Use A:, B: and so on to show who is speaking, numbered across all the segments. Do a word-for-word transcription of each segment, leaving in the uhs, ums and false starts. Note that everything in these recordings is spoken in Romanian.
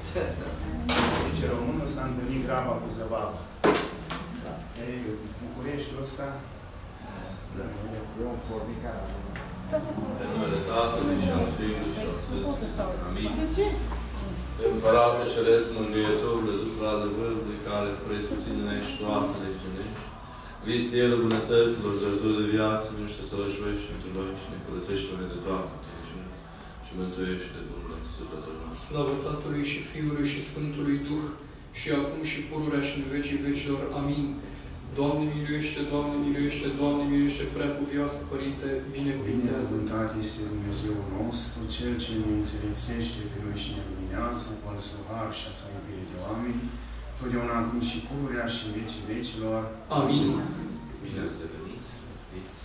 A: Zice românul, s-a întâlnit graba cu zăbava. Ei, Bucureștiul ăsta?
B: Da. E un fornicar.
C: În numele Tatălui și al Fiului și al Sfântului. Amin. Împărate Ceresc, Mângâietorule, Duhul adevărului, care pretutindenești toate legionești, Vistieră bunătăților, dărători de viață, miște să rășuiești pentru noi și ne curățești pe de toate înțelepciune și mântuiește Domnul sufletul nostru.
D: Slavă Tatălui și Fiului și Sfântului Duh, și acum și pururea și în vecii vecilor. Amin. Doamne miluiește, Doamne miluiește, Doamne miluiește, Preacuvioasă Părinte, binecuvintează.
A: Binecuvântat este Dumnezeul nostru, Cel ce ne înțelepțește pe noi și ne luminează, cu al său har și a sa iubire de oameni, totdeauna acum și pururea și în vecii vecilor.
D: Amin.
C: Bine ați revenit. Fiți.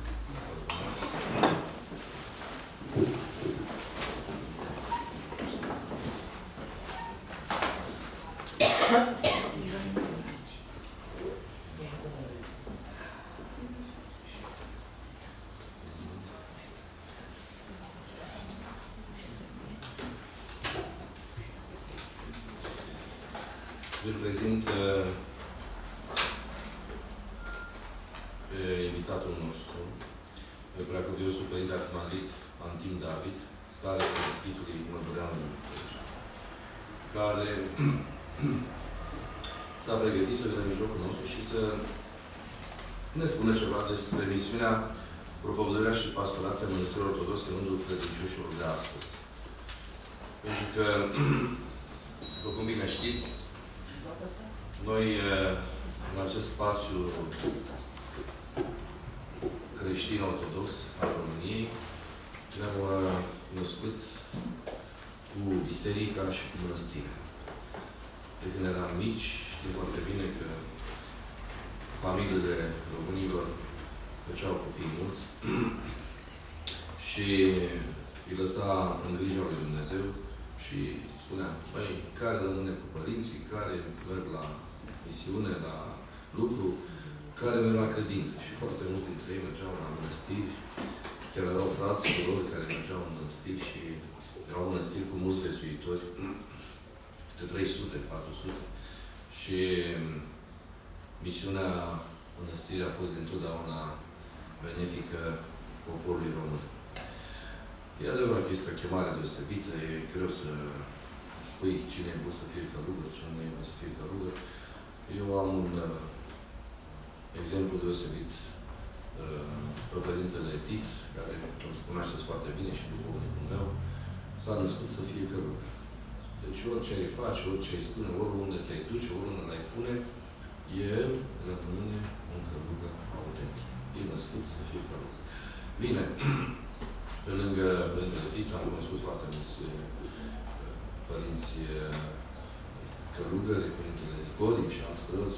C: Îl prezint pe invitatul nostru, pe Preacuviosul Părinte Arhimandrit Antim David, stare Sfântului Mădureanu, care s-a pregătit să vină în mijlocul nostru și să ne spună ceva despre misiunea, propovăduirea și pastorația Mănăstirii Ortodoxe în rândul credincioșilor de astăzi. Pentru că, după cum bine știți, noi, în acest spațiu creștin-ortodox al României, ne-am născut cu biserica și cu mănăstirea. De când eram mici, știm foarte bine că familiile românilor făceau copii mulți și îi lăsa în grija lui Dumnezeu și spunea, băi, care rămâne cu părinții, care merg la misiune, la lucru, care merg la credință. Și foarte mulți dintre ei mergeau la mănăstiri, chiar erau frați și lor care mergeau în mănăstiri și erau mănăstiri cu mulți viețuitori, câte trei sute, patru sute. Și misiunea mănăstirii a fost dintotdeauna benefică poporului român. E adevărat că este o chemare deosebită, e greu să spui cine e bun să fie călugăr, cine nu e bun să fie călugăr. Eu am un uh, exemplu deosebit uh, pe Părintele Tit, care îl cunoașteți foarte bine și după unul meu, s-a născut să fie călugăr. Deci orice ai face, orice ai spune, oriunde te-ai duce, oriunde l-ai pune, el rămâne un călugăr autentic. E născut să fie călugăr. Bine, pe lângă Părintele Tit am cunoscut foarte mulți părinți călugări, Părintele Nicodim și alți preoți.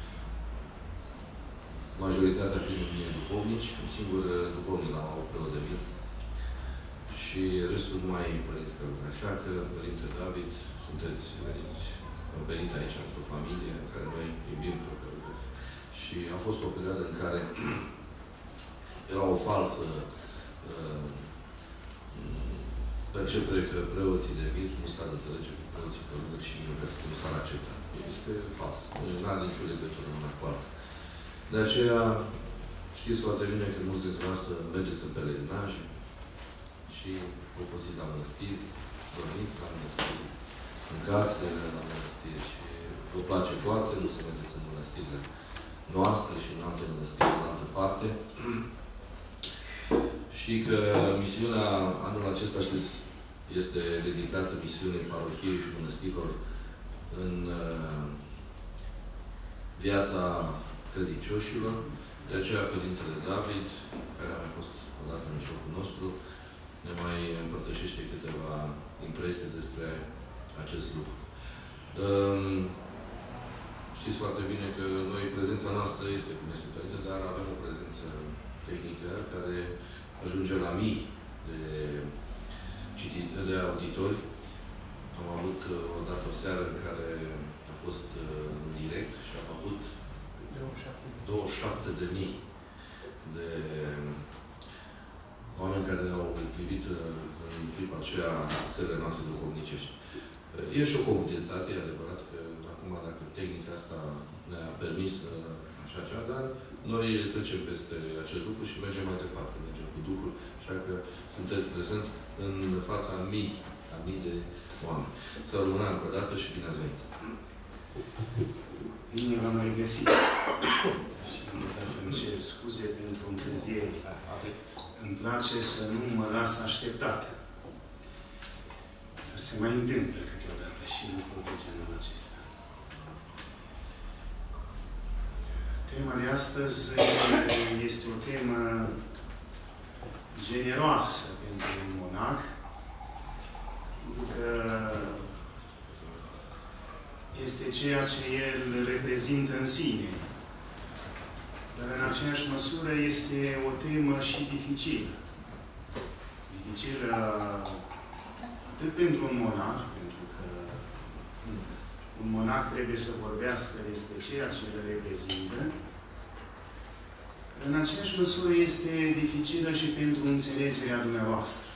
C: Majoritatea fiind duhovnici, un singur duhovnic la au preot de vir. Și restul numai părinți călugări. Așa că, Părinte David, sunteți veniți, venit aici într-o familie în care noi iubim pe călugări. Și a fost o perioadă în care era o falsă uh, percepere că preoții de vir nu s-ar înțelege cu preoții călugări și invers, nu s-ar accepta. Este fals. Nu are nicio legătură una cu alta. De aceea, știți foarte bine că mulți dintre noastre mergeți în pelerinaje și vă posiți la mănăstiri, dormiți la mănăstiri, în casele la mănăstiri și vă place foarte, nu să mergeți în mănăstirile noastre și în alte mănăstiri, în altă parte. Și că misiunea anul acesta, știți, este dedicată misiunii parohiei și mănăstirilor în uh, viața credincioșilor. De aceea, Părintele David, care a mai fost odată în mijlocul nostru, ne mai împărtășește câteva impresii despre acest lucru. Um, știți foarte bine că noi, prezența noastră este cum este Părinte, dar avem o prezență tehnică care ajunge la mii de, de auditori. Am avut odată o seară în care a fost în direct și am avut douăzeci și șapte de mii de oameni care au privit în clipa aceea serile noastre duhovnicești. E și o comoditate, e adevărat că acum, dacă tehnica asta ne-a permis așa ceva, dar noi trecem peste acest lucru și mergem mai departe, mergem cu Duhul, așa că sunteți prezent în fața a mii, a mii de oameni. Să rămână încă o dată și bine ați venit!
A: Bine v-am regăsit și îmi cer scuze pentru întârziere. Îmi place să nu mă las așteptat. Dar se mai întâmplă câteodată și lucruri de genul acesta. Tema de astăzi este o temă generoasă pentru un monah, pentru că este ceea ce el reprezintă în sine. Dar în aceeași măsură este o temă și dificilă. Dificilă atât pentru un monah, pentru că un monah trebuie să vorbească despre ceea ce îl reprezintă. În aceeași măsură este dificilă și pentru înțelegerea dumneavoastră.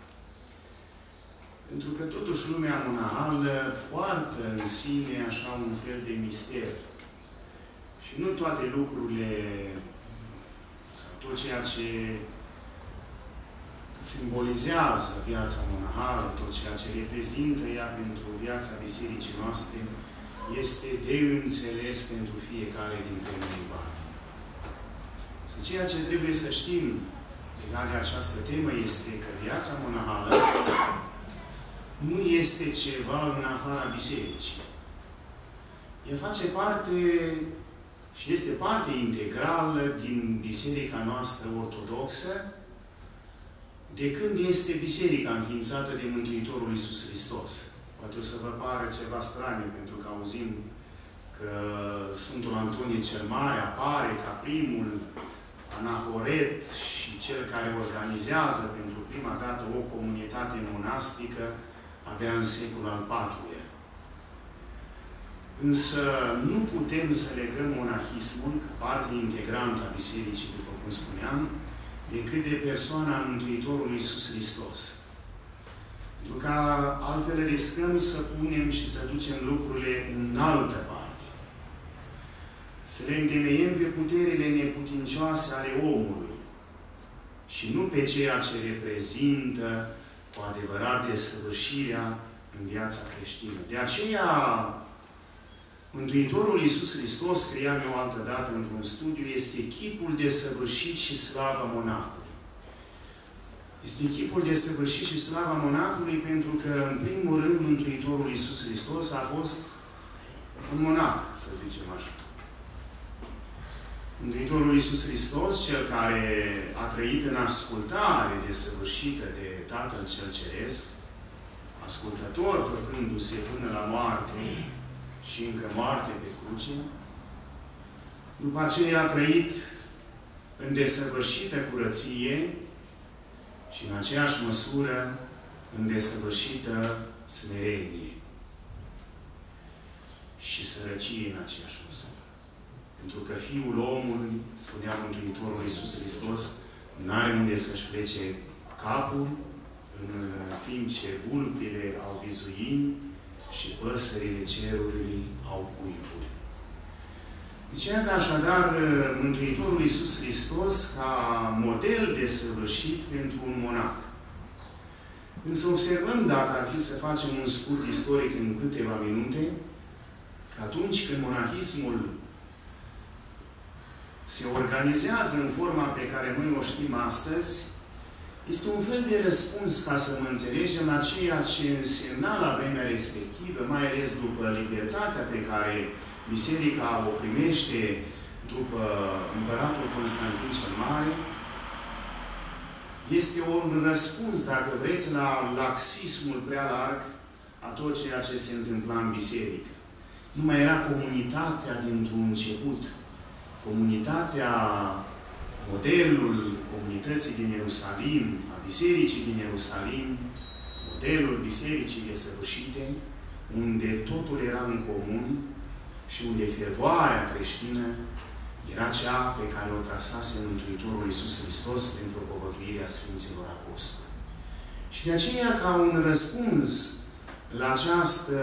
A: Pentru că totuși lumea monahală poartă în sine așa un fel de mister. Și nu toate lucrurile, sau tot ceea ce simbolizează viața monahală, tot ceea ce reprezintă ea pentru viața bisericii noastre, este de înțeles pentru fiecare dintre noi. Să ceea ce trebuie să știm legat de această temă este că viața monahală nu este ceva în afara bisericii. Ea face parte și este parte integrală din biserica noastră ortodoxă de când este biserica înființată de Mântuitorul Iisus Hristos. Poate o să vă pară ceva straniu, pentru că auzim că Sfântul Antonie cel Mare apare ca primul anahoret și cel care organizează pentru prima dată o comunitate monastică abia în secolul al patrulea. Însă nu putem să legăm monahismul, ca parte integrantă a bisericii, după cum spuneam, decât de persoana Mântuitorului Iisus Hristos. Pentru că altfel riscăm să punem și să ducem lucrurile în altă parte. Să le întemeiem pe puterile neputincioase ale omului și nu pe ceea ce reprezintă cu adevărat desăvârșirea în viața creștină. De aceea, Mântuitorul Iisus Hristos, scriam eu altă dată într-un studiu, este chipul desăvârșit și slava monahului. Este chipul desăvârșit și slava monahului pentru că, în primul rând, Mântuitorul Iisus Hristos a fost un monah, să zicem așa. Mântuitorul Iisus Hristos, cel care a trăit în ascultare desăvârșită de Tatăl cel Ceresc, ascultător, făcându-se până la moarte și încă moarte pe cruce, după aceea a trăit în desăvârșită curăție și în aceeași măsură în desăvârșită smerenie și sărăcie în aceeași măsură. Pentru că Fiul omului, spunea Mântuitorul Iisus Hristos, n-are unde să-și plece capul, în timp ce vulpile au vizuini și păsările cerului au cuiburi. Deci, iată așadar Mântuitorul Iisus Hristos ca model desăvârșit pentru un monah. Însă observăm, dacă ar fi să facem un scurt istoric în câteva minute, că atunci când monahismul se organizează în forma pe care noi o știm astăzi, este un fel de răspuns, ca să mă înțelegem, la ceea ce însemna la vremea respectivă, mai ales după libertatea pe care Biserica o primește după Împăratul Constantin cel Mare. Este un răspuns, dacă vreți, la laxismul prea larg a tot ceea ce se întâmpla în biserică. Nu mai era comunitatea dintr-un început. Comunitatea, modelul comunității din Ierusalim, a bisericii din Ierusalim, modelul bisericii desăvârșite, unde totul era în comun și unde fervoarea creștină era cea pe care o trasase Mântuitorul Iisus Hristos pentru povăduirea Sfinților Apostoli. Și de aceea, ca un răspuns la această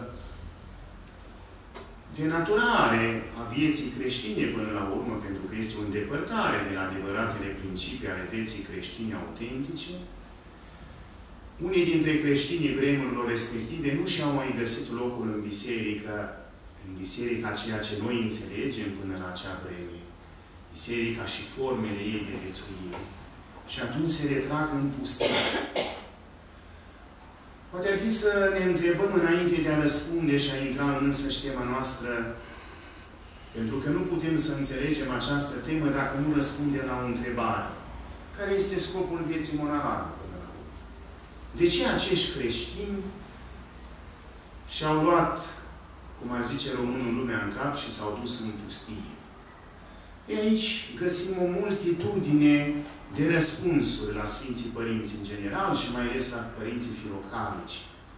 A: denaturare a vieții creștine până la urmă, pentru că este o îndepărtare de la adevăratele principii ale vieții creștine autentice, unii dintre creștinii vremurilor respective nu și-au mai găsit locul în biserică, în biserica ceea ce noi înțelegem până la acea vreme, biserica și formele ei de viețuire. Și atunci se retrag în pustie. Poate ar fi să ne întrebăm înainte de a răspunde și a intra în însăși tema noastră, pentru că nu putem să înțelegem această temă dacă nu răspundem la o întrebare. Care este scopul vieții monahale? De ce acești creștini și-au luat, cum ar zice românul, lumea în cap și s-au dus în pustie? E aici găsim o multitudine de răspunsuri la Sfinții Părinți în general și mai ales la Părinții Filocalici.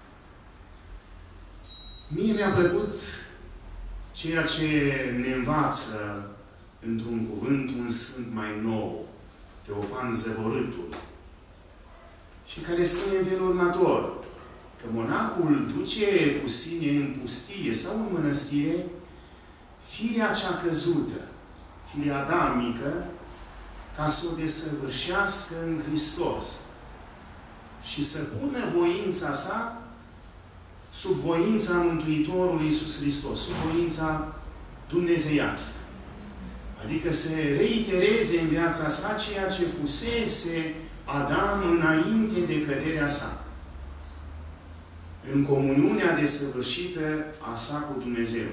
A: Mie mi-a plăcut ceea ce ne învață într-un cuvânt un sfânt mai nou, Teofan Zăvorâtul, și care spune în felul următor, că monahul duce cu sine în pustie sau în mănăstire firea cea căzută, firea adamică, ca să o desăvârșească în Hristos și să pună voința sa sub voința Mântuitorului Iisus Hristos, sub voința dumnezeiască. Adică să reitereze în viața sa ceea ce fusese Adam înainte de căderea sa. În comuniunea desăvârșită a sa cu Dumnezeu.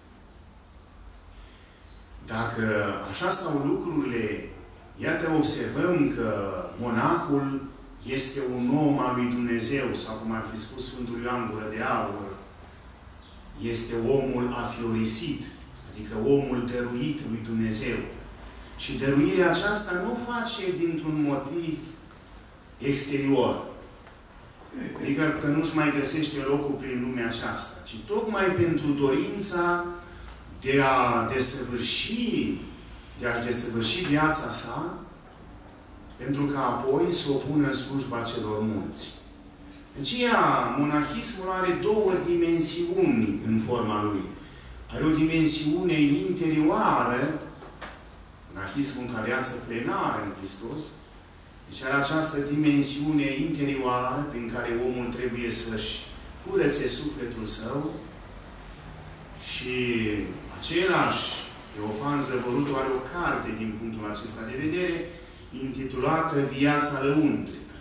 A: Dacă așa stau lucrurile, iată, observăm că monahul este un om al lui Dumnezeu, sau cum ar fi spus Sfântul Ioan Gură de Aur, este omul afiorisit, adică omul dăruit lui Dumnezeu. Și dăruirea aceasta nu o face dintr-un motiv exterior. Adică că nu-și mai găsește locul prin lumea aceasta, ci tocmai pentru dorința de a desăvârși, de a desăvârși viața sa, pentru că apoi să o pună în slujba celor mulți. Deci, ea, monahismul are două dimensiuni în forma lui. Are o dimensiune interioară, monahismul ca viață plenară în Hristos, deci are această dimensiune interioară prin care omul trebuie să-și curățe sufletul său și același Teofan Zăvorâtul are o carte din punctul acesta de vedere intitulată Viața lăuntrică.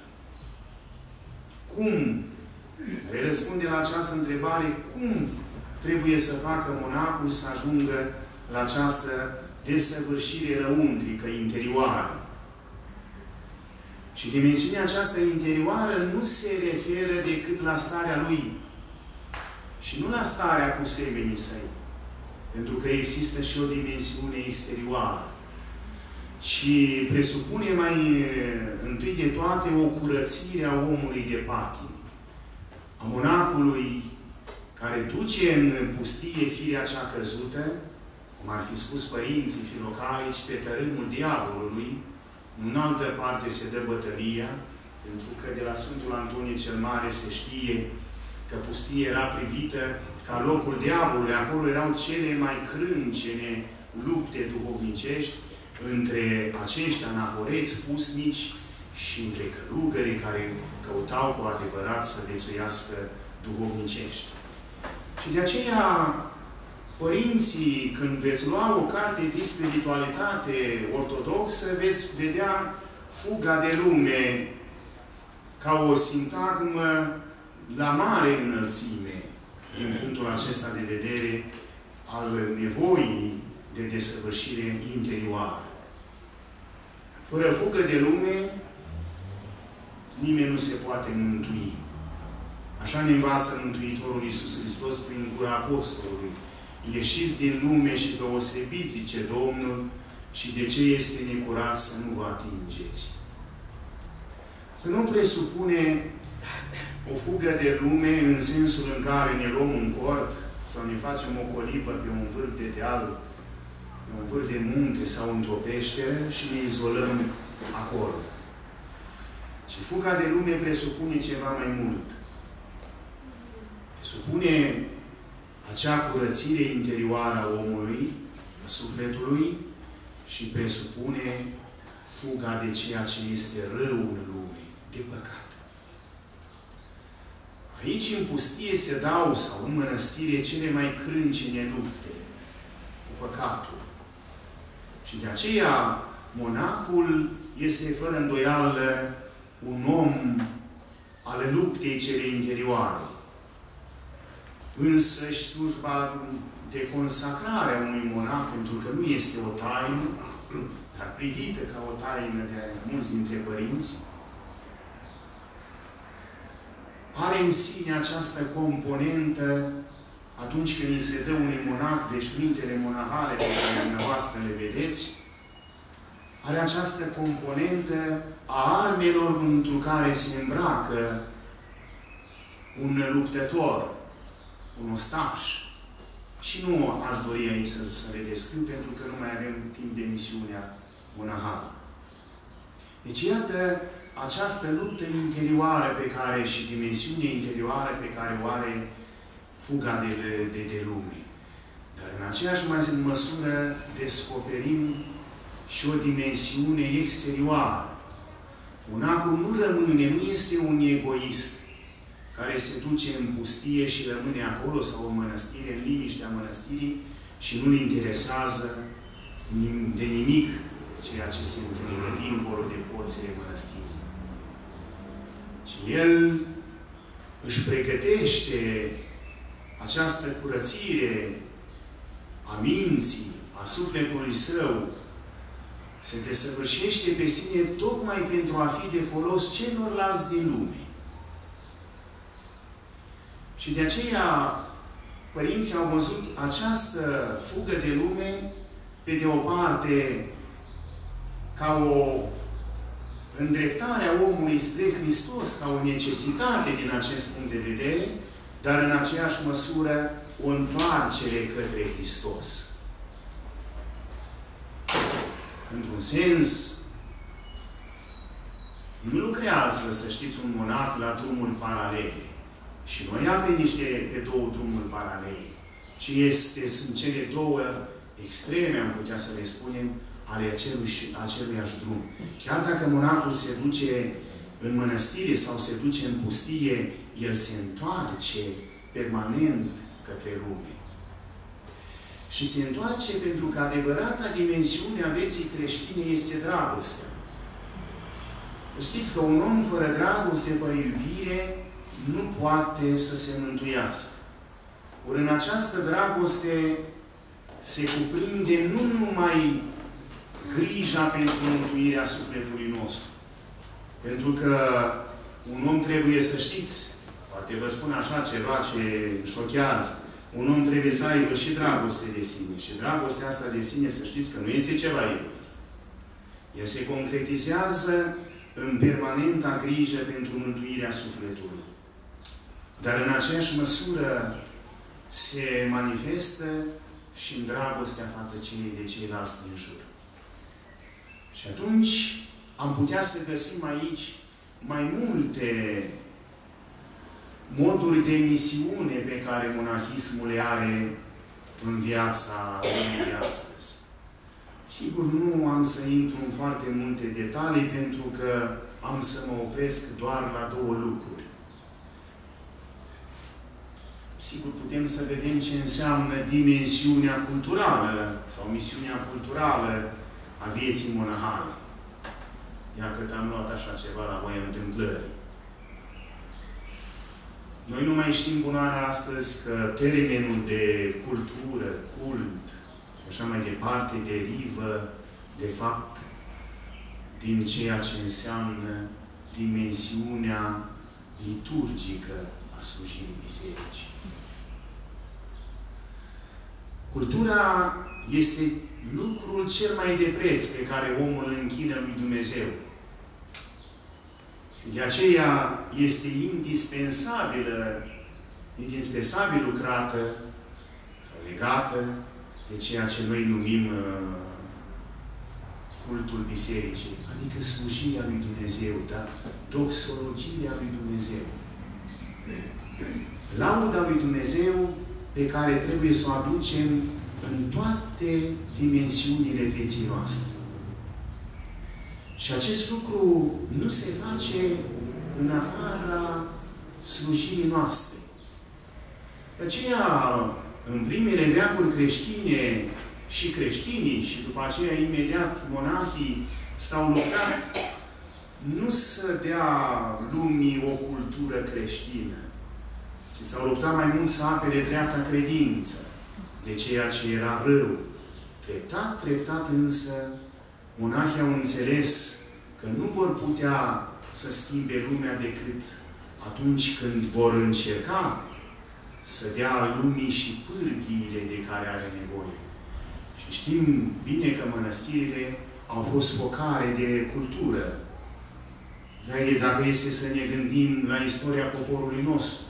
A: Cum? Care răspunde la această întrebare, cum trebuie să facă monahul să ajungă la această desăvârșire lăuntrică, interioară. Și dimensiunea aceasta interioară nu se referă decât la starea lui și nu la starea cu semenii săi. Pentru că există și o dimensiune exterioară. ci presupune mai întâi de toate o curățire a omului de patimi, a monahului care duce în pustie firea cea căzută, cum ar fi spus părinții filocalici, pe tărâmul diavolului. În altă parte se dă bătălia, pentru că de la Sfântul Antonie cel Mare se știe că pustie era privită ca locul diavolului. Acolo erau cele mai crâncene lupte duhovnicești între acești anahoreți pusnici și între călugării care căutau cu adevărat să viețuiască duhovnicești. Și de aceea, părinții, când veți lua o carte de spiritualitate ortodoxă, veți vedea fuga de lume ca o sintagmă la mare înălțime din punctul acesta de vedere al nevoii de desăvârșire interioară. Fără fugă de lume, nimeni nu se poate mântui. Așa ne învață Mântuitorul Iisus Hristos prin gura Apostolului. Ieșiți din lume și vă osebiți, zice Domnul, și de ce este necurat să nu vă atingeți. Să nu presupune o fugă de lume în sensul în care ne luăm un cort sau ne facem o colibă pe un vârf de deal, pe un vârf de munte sau într-o peșteră și ne izolăm acolo. Ci fuga de lume presupune ceva mai mult. presupune acea curățire interioară a omului, a sufletului, și presupune fuga de ceea ce este rău în lume, de păcat. Aici, în pustie, se dau, sau în mănăstire, cele mai crâncene lupte cu păcatul. Și de aceea, monacul este, fără îndoială, un om al luptei cele interioare. Însăși slujba de consacrare a unui monac, pentru că nu este o taină, dar privită ca o taină de mulți dintre părinți, are în sine această componentă atunci când îi se dă unui monac veșmintele monahale pe care dumneavoastră le vedeți, are această componentă a armelor într care se îmbracă un luptător, un ostaș. Și nu aș dori aici să, să le descriu, pentru că nu mai avem timp de misiunea monahală. Deci, iată această luptă interioară pe care, și dimensiunea interioară pe care o are fuga de, de, de lume. Dar în aceeași măsură descoperim și o dimensiune exterioară. Monacul nu rămâne, nu este un egoist care se duce în pustie și rămâne acolo, sau în mănăstire, în liniștea mănăstirii, și nu-l interesează de nimic ceea ce se întâmplă dincolo de porțile mănăstirii. Și el își pregătește această curățire a minții, a sufletului său, se desăvârșește pe sine tocmai pentru a fi de folos celorlalți din lume. Și de aceea părinții au văzut această fugă de lume, pe de o parte, ca o îndreptare a omului spre Hristos, ca o necesitate din acest punct de vedere, dar în aceeași măsură o întoarcere către Hristos. Într-un sens, nu lucrează, să știți, un monac la drumuri paralele. Și noi am pe niște, pe două drumuri paralele. Ci este, sunt cele două extreme, am putea să le spunem, ale acelui, aceluiași drum. Chiar dacă monacul se duce în mănăstire sau se duce în pustie, el se întoarce permanent către lume. Și se întoarce pentru că adevărata dimensiune a vieții creștine este dragostea. Să știți că un om fără dragoste, fără iubire, nu poate să se mântuiască. Ori în această dragoste se cuprinde nu numai grija pentru mântuirea sufletului nostru. Pentru că un om trebuie să știți, poate vă spun așa ceva ce șochează, un om trebuie să aibă și dragoste de sine. Și dragostea asta de sine, să știți că nu este ceva egoist. Ea se concretizează în permanenta grijă pentru mântuirea sufletului. Dar în aceeași măsură se manifestă și în dragostea față de ceilalți din jur. Și atunci am putea să găsim aici mai multe moduri de misiune pe care monahismul le are în viața lumii astăzi. Sigur, nu am să intru în foarte multe detalii, pentru că am să mă opresc doar la două lucruri. Sigur, putem să vedem ce înseamnă dimensiunea culturală sau misiunea culturală a vieții monahale. Iar cât am luat așa ceva la voia întâmplării. Noi nu mai știm bunoară astăzi că termenul de cultură, cult și așa mai departe derivă, de fapt, din ceea ce înseamnă dimensiunea liturgică a slujirii bisericii. Cultura este lucrul cel mai de preț pe care omul îl închină lui Dumnezeu. De aceea este indispensabilă, indispensabil lucrată sau legată de ceea ce noi numim uh, cultul bisericii, adică slujirea lui Dumnezeu, da? Doxologia lui Dumnezeu. lauda lui Dumnezeu pe care trebuie să o aducem în toate dimensiunile vieții noastre. Și acest lucru nu se face în afara slujirii noastre. De aceea, în primele veacuri creștine și creștinii și după aceea imediat monahii s-au luptat nu să dea lumii o cultură creștină, ci s-au luptat mai mult să apere dreapta credință de ceea ce era rău. Treptat, treptat însă, monahii au înțeles că nu vor putea să schimbe lumea decât atunci când vor încerca să dea lumii și pârghiile de care are nevoie. Și știm bine că mănăstirile au fost focare de cultură. Dacă este să ne gândim la istoria poporului nostru.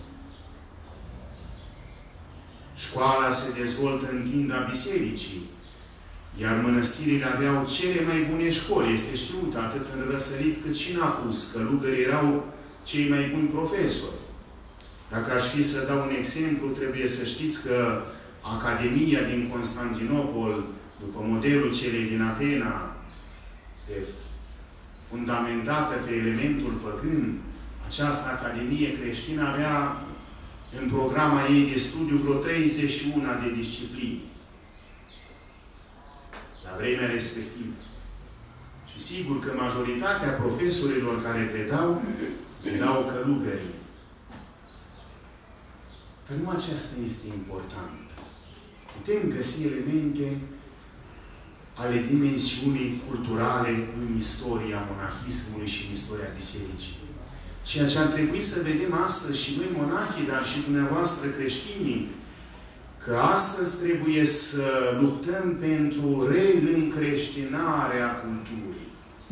A: Școala se dezvoltă în tinda bisericii, iar mănăstirile aveau cele mai bune școli. Este știut atât în răsărit cât și în apus, călugării erau cei mai buni profesori. Dacă aș fi să dau un exemplu, trebuie să știți că Academia din Constantinopol, după modelul celei din Atena, pe, fundamentată pe elementul păgân, această Academie creștină avea în programa ei de studiu vreo treizeci și unu de discipline la vremea respectivă. Și sigur că majoritatea profesorilor care predau erau călugării. Dar nu aceasta este important. Putem găsi elemente ale dimensiunii culturale în istoria monahismului și în istoria bisericii. Ceea ce ar trebui să vedem astăzi și noi monahii, dar și dumneavoastră creștinii, că astăzi trebuie să luptăm pentru reîncreștinarea culturii.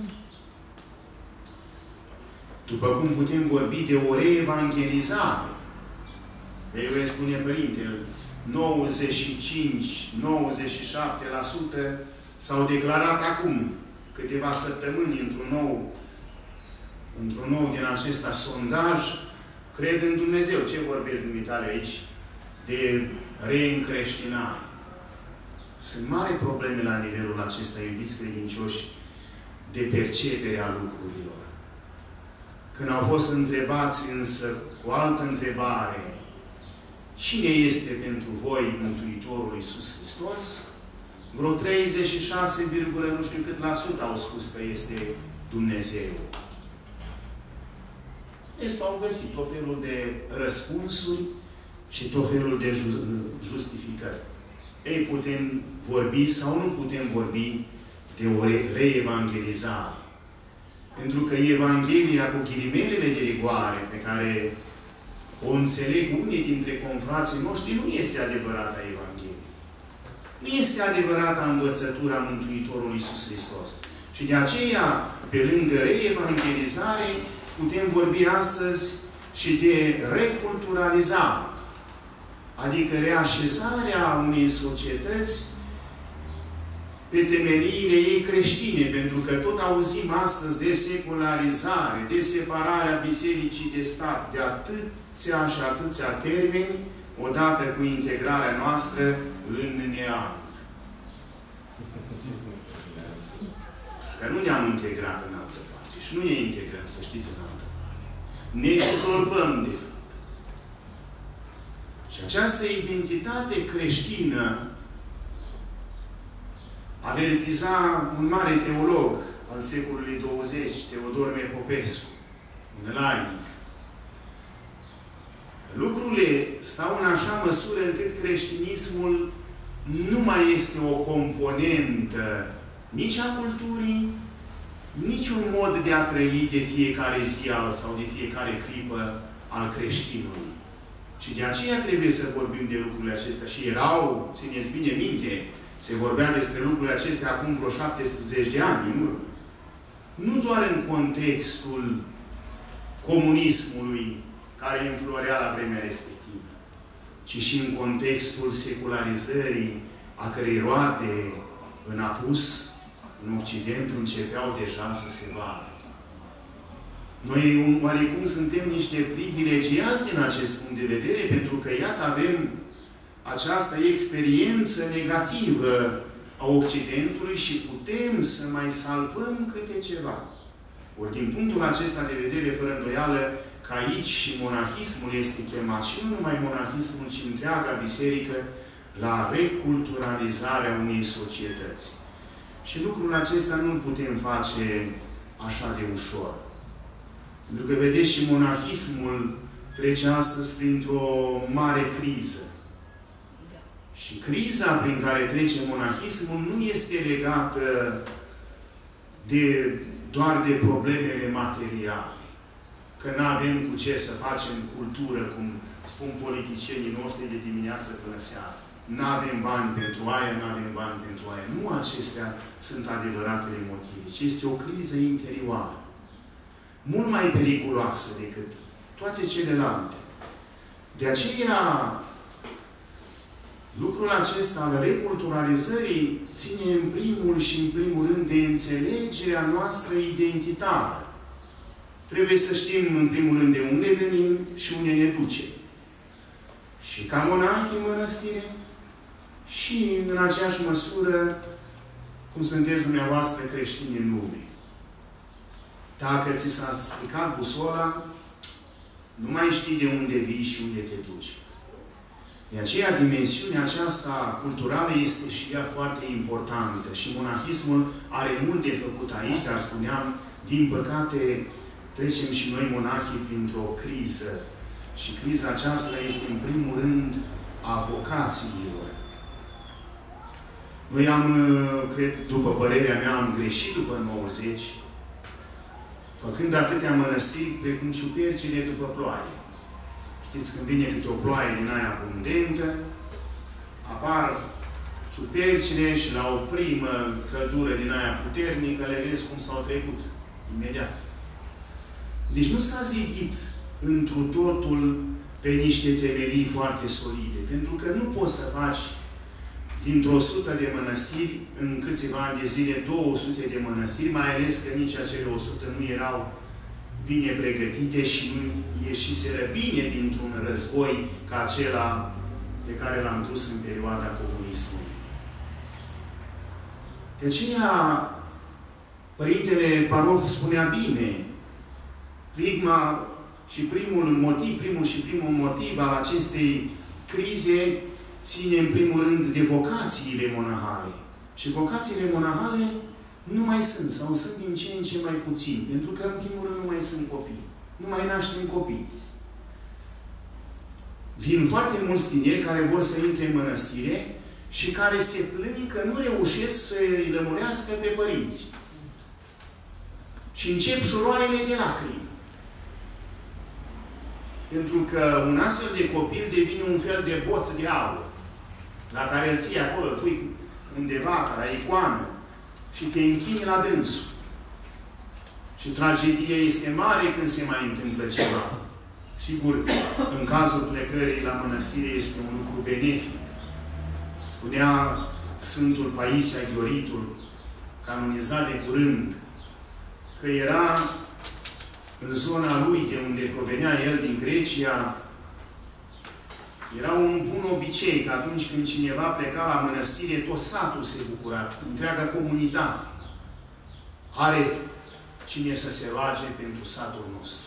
A: După cum putem vorbi de o reevangelizare. Eu spune Părintele, nouăzeci și cinci - nouăzeci și șapte la sută s-au declarat acum, câteva săptămâni, într-un nou, într-un nou din acesta sondaj, cred în Dumnezeu. Ce vorbești dumitale aici? De reîncreștinare. Sunt mari probleme la nivelul acesta, iubiți credincioși, de perceperea lucrurilor. Când au fost întrebați însă cu altă întrebare, cine este pentru voi Mântuitorul Iisus Hristos? Vreo treizeci și șase, nu știu cât la sută au spus că este Dumnezeu. Este au găsit tot felul de răspunsuri și tot felul de justificări. Ei, putem vorbi sau nu putem vorbi de o reevangelizare. Pentru că Evanghelia cu ghilimelele de rigoare pe care o înțeleg unii dintre confrații noștri, nu este adevărata Evanghelie. Nu este adevărata învățătura Mântuitorului Iisus Hristos. Și de aceea, pe lângă reevangelizare, putem vorbi astăzi și de reculturalizare. Adică reașezarea unei societăți pe temeliile ei creștine, pentru că tot auzim astăzi de secularizare, de separarea bisericii de stat, de atâția și atâția termeni, odată cu integrarea noastră în neam. Că nu ne-am integrat în altă parte și nu ne integrăm, să știți, în altă parte. Ne dizolvăm, de fapt. Și această identitate creștină avertiza un mare teolog al secolului douăzeci, Teodor Popescu, un laic. Lucrurile stau în așa măsură încât creștinismul nu mai este o componentă nici a culturii, nici un mod de a trăi de fiecare zi sau de fiecare clipă al creștinului. Și de aceea trebuie să vorbim de lucrurile acestea. Și erau, țineți bine minte, se vorbea despre lucrurile acestea acum vreo șaptesprezece de ani, nu? Nu doar în contextul comunismului care înflorea la vremea respectivă, ci și în contextul secularizării, a cărei roade în apus, în Occident, începeau deja să se vadă. Noi oarecum suntem niște privilegiați din acest punct de vedere, pentru că, iată, avem această experiență negativă a Occidentului și putem să mai salvăm câte ceva. Ori din punctul acesta de vedere, fără îndoială, că aici și monahismul este chemat, și nu numai monahismul, ci întreaga biserică, la reculturalizarea unei societăți. Și lucrul acesta nu-l putem face așa de ușor. Pentru că, vedeți, și monahismul trece astăzi printr-o mare criză. Și criza prin care trece monahismul nu este legată de, doar de problemele materiale. Că nu avem cu ce să facem cultură, cum spun politicienii noștri de dimineață până seara. Nu avem bani pentru aia, nu avem bani pentru aia. Nu acestea sunt adevăratele motive, ci este o criză interioară. Mult mai periculoasă decât toate celelalte. De aceea, lucrul acesta al reculturalizării ține în primul și în primul rând de înțelegerea noastră identitară. Trebuie să știm în primul rând de unde venim și unde ne ducem. Și ca monahi în mănăstire și în aceeași măsură cum sunteți dumneavoastră creștini în lume. Dacă ți s-a stricat busola, nu mai știi de unde vii și unde te duci. De aceea, dimensiunea aceasta culturală este și ea foarte importantă. Și monahismul are mult de făcut aici, dar spuneam, din păcate, trecem și noi monahii printr-o criză. Și criza aceasta este, în primul rând, a vocațiilor. Noi am, cred, după părerea mea, am greșit după nouăzeci, făcând atâtea mănăstiri precum ciupercile după ploaie. Știți, când vine câte o ploaie din aia abundentă, apar ciupercile și la o primă căldură din aia puternică le vezi cum s-au trecut. Imediat. Deci nu s-a zidit întru totul pe niște temelii foarte solide. Pentru că nu poți să faci dintr-o sută de mănăstiri, în câțiva ani de zile, două sute de mănăstiri, mai ales că nici acele o sută nu erau bine pregătite și nu ieșiseră bine dintr-un război ca acela pe care l-am dus în perioada comunismului. De aceea, Părintele Parov spunea bine, prima și primul motiv, primul și primul motiv al acestei crize ține în primul rând de vocațiile monahale. Și vocațiile monahale nu mai sunt, sau sunt din ce în ce mai puțin. Pentru că, în primul rând, nu mai sunt copii. Nu mai naștem copii. Vin foarte mulți tineri care vor să intre în mănăstire și care se plâng că nu reușesc să îi lămurească pe părinți. Și încep șuroaiele de lacrimi. Pentru că un astfel de copil devine un fel de boț de aur, la care îl ții acolo, îl pui undeva, ca la icoană, și te închini la dânsul. Și tragedia este mare când se mai întâmplă ceva. Sigur, în cazul plecării la mănăstire este un lucru benefic. Spunea Sfântul Paisia Ghioritul, canonizat de curând, că era în zona lui, de unde provenea el, din Grecia, era un bun obicei că atunci când cineva pleca la mănăstire, tot satul se bucura, întreaga comunitate. Are cine să se roage pentru satul nostru.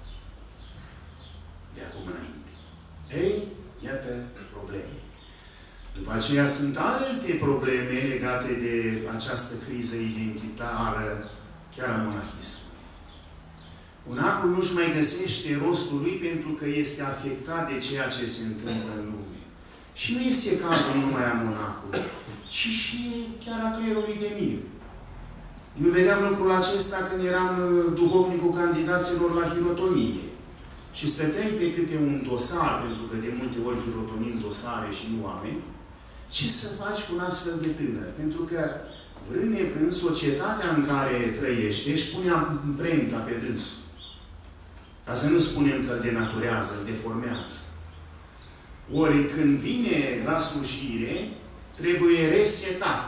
A: De acum înainte. Ei, iată probleme. După aceea sunt alte probleme legate de această criză identitară, chiar a monahismului. Monahul nu-și mai găsește rostul lui pentru că este afectat de ceea ce se întâmplă în lume. Și nu este cazul numai a monahului, ci și chiar a clerului de mir. Eu vedeam lucrul acesta când eram duhovnicul candidaților la hirotonie. Și stăteai pe câte un dosar, pentru că de multe ori hirotonim dosare și nu oameni, ce să faci cu un astfel de tânăr? Pentru că, vrând nevrând, societatea în care trăiește își pune amprenta pe dânsul. Ca să nu spunem că îl denaturează, îl deformează. Ori când vine la slujire, trebuie resetat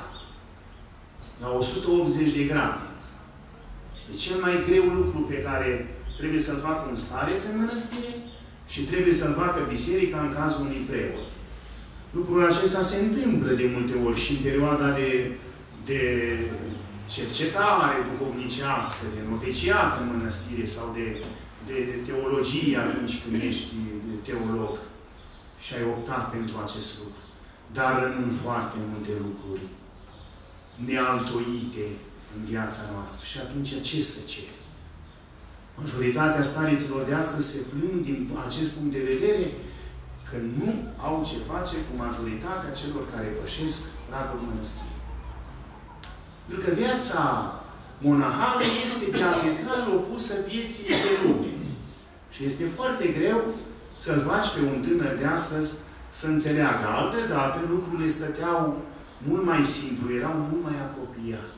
A: la o sută optzeci de grade. Este cel mai greu lucru pe care trebuie să-l facă un stareț în mănăstire și trebuie să-l facă biserica în cazul unui preot. Lucrul acesta se întâmplă de multe ori și în perioada de, de cercetare duhovnicească, de noviciat în mănăstire sau de, de teologie atunci când ești teolog și ai optat pentru acest lucru. Dar rămân foarte multe lucruri nealtoite în viața noastră. Și atunci ce să ceri? Majoritatea stareților de astăzi se plâng din acest punct de vedere că nu au ce face cu majoritatea celor care pășesc pragul mănăstirii. Pentru că viața monahală este diametral opusă vieții de lume. Și este foarte greu să-l faci pe un tânăr de astăzi să înțeleagă. Altădată lucrurile stăteau mult mai simplu, erau mult mai apropiate.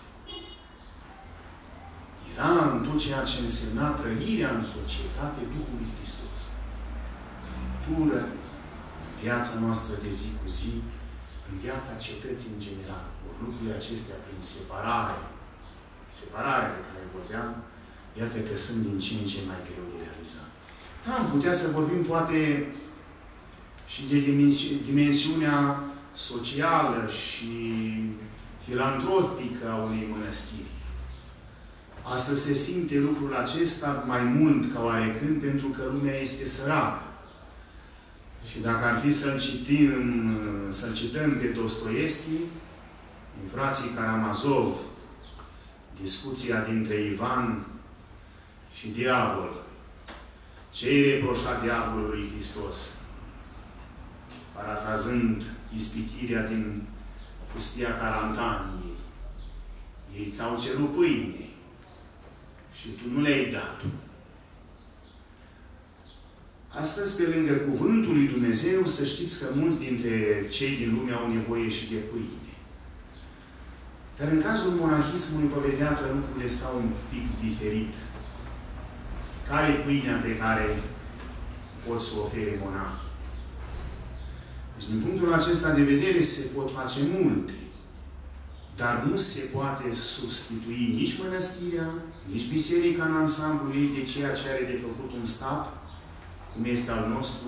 A: Era în tot ceea ce însemna trăirea în societate Duhului Hristos. Tură viața noastră de zi cu zi, în viața cetății în general. Ori lucrurile acestea, prin separare, separarea de care vorbeam, iată că sunt din ce în ce mai greu de realizat. Da, am putea să vorbim poate și de dimensiunea socială și filantropică a unei mănăstiri. Astăzi se simte lucrul acesta mai mult ca oarecând pentru că lumea este săracă. Și dacă ar fi să-l citim, să-l cităm pe Dostoievski, în Frații Karamazov, discuția dintre Ivan și diavol. Ce-i reproșa diavolului Hristos? Parafrazând ispitirea din pustia Carantaniei. Ei ți-au cerut pâine și tu nu le-ai dat. Astăzi, pe lângă Cuvântul lui Dumnezeu, să știți că mulți dintre cei din lume au nevoie și de pâine. Dar în cazul monahismului, vă vedea că lucrurile stau un pic diferit. Care e pâinea pe care pot să o ofere monahii? Deci, din punctul acesta de vedere, se pot face multe. Dar nu se poate substitui nici mănăstirea, nici biserica în ansamblul ei de ceea ce are de făcut un stat, cum este al nostru,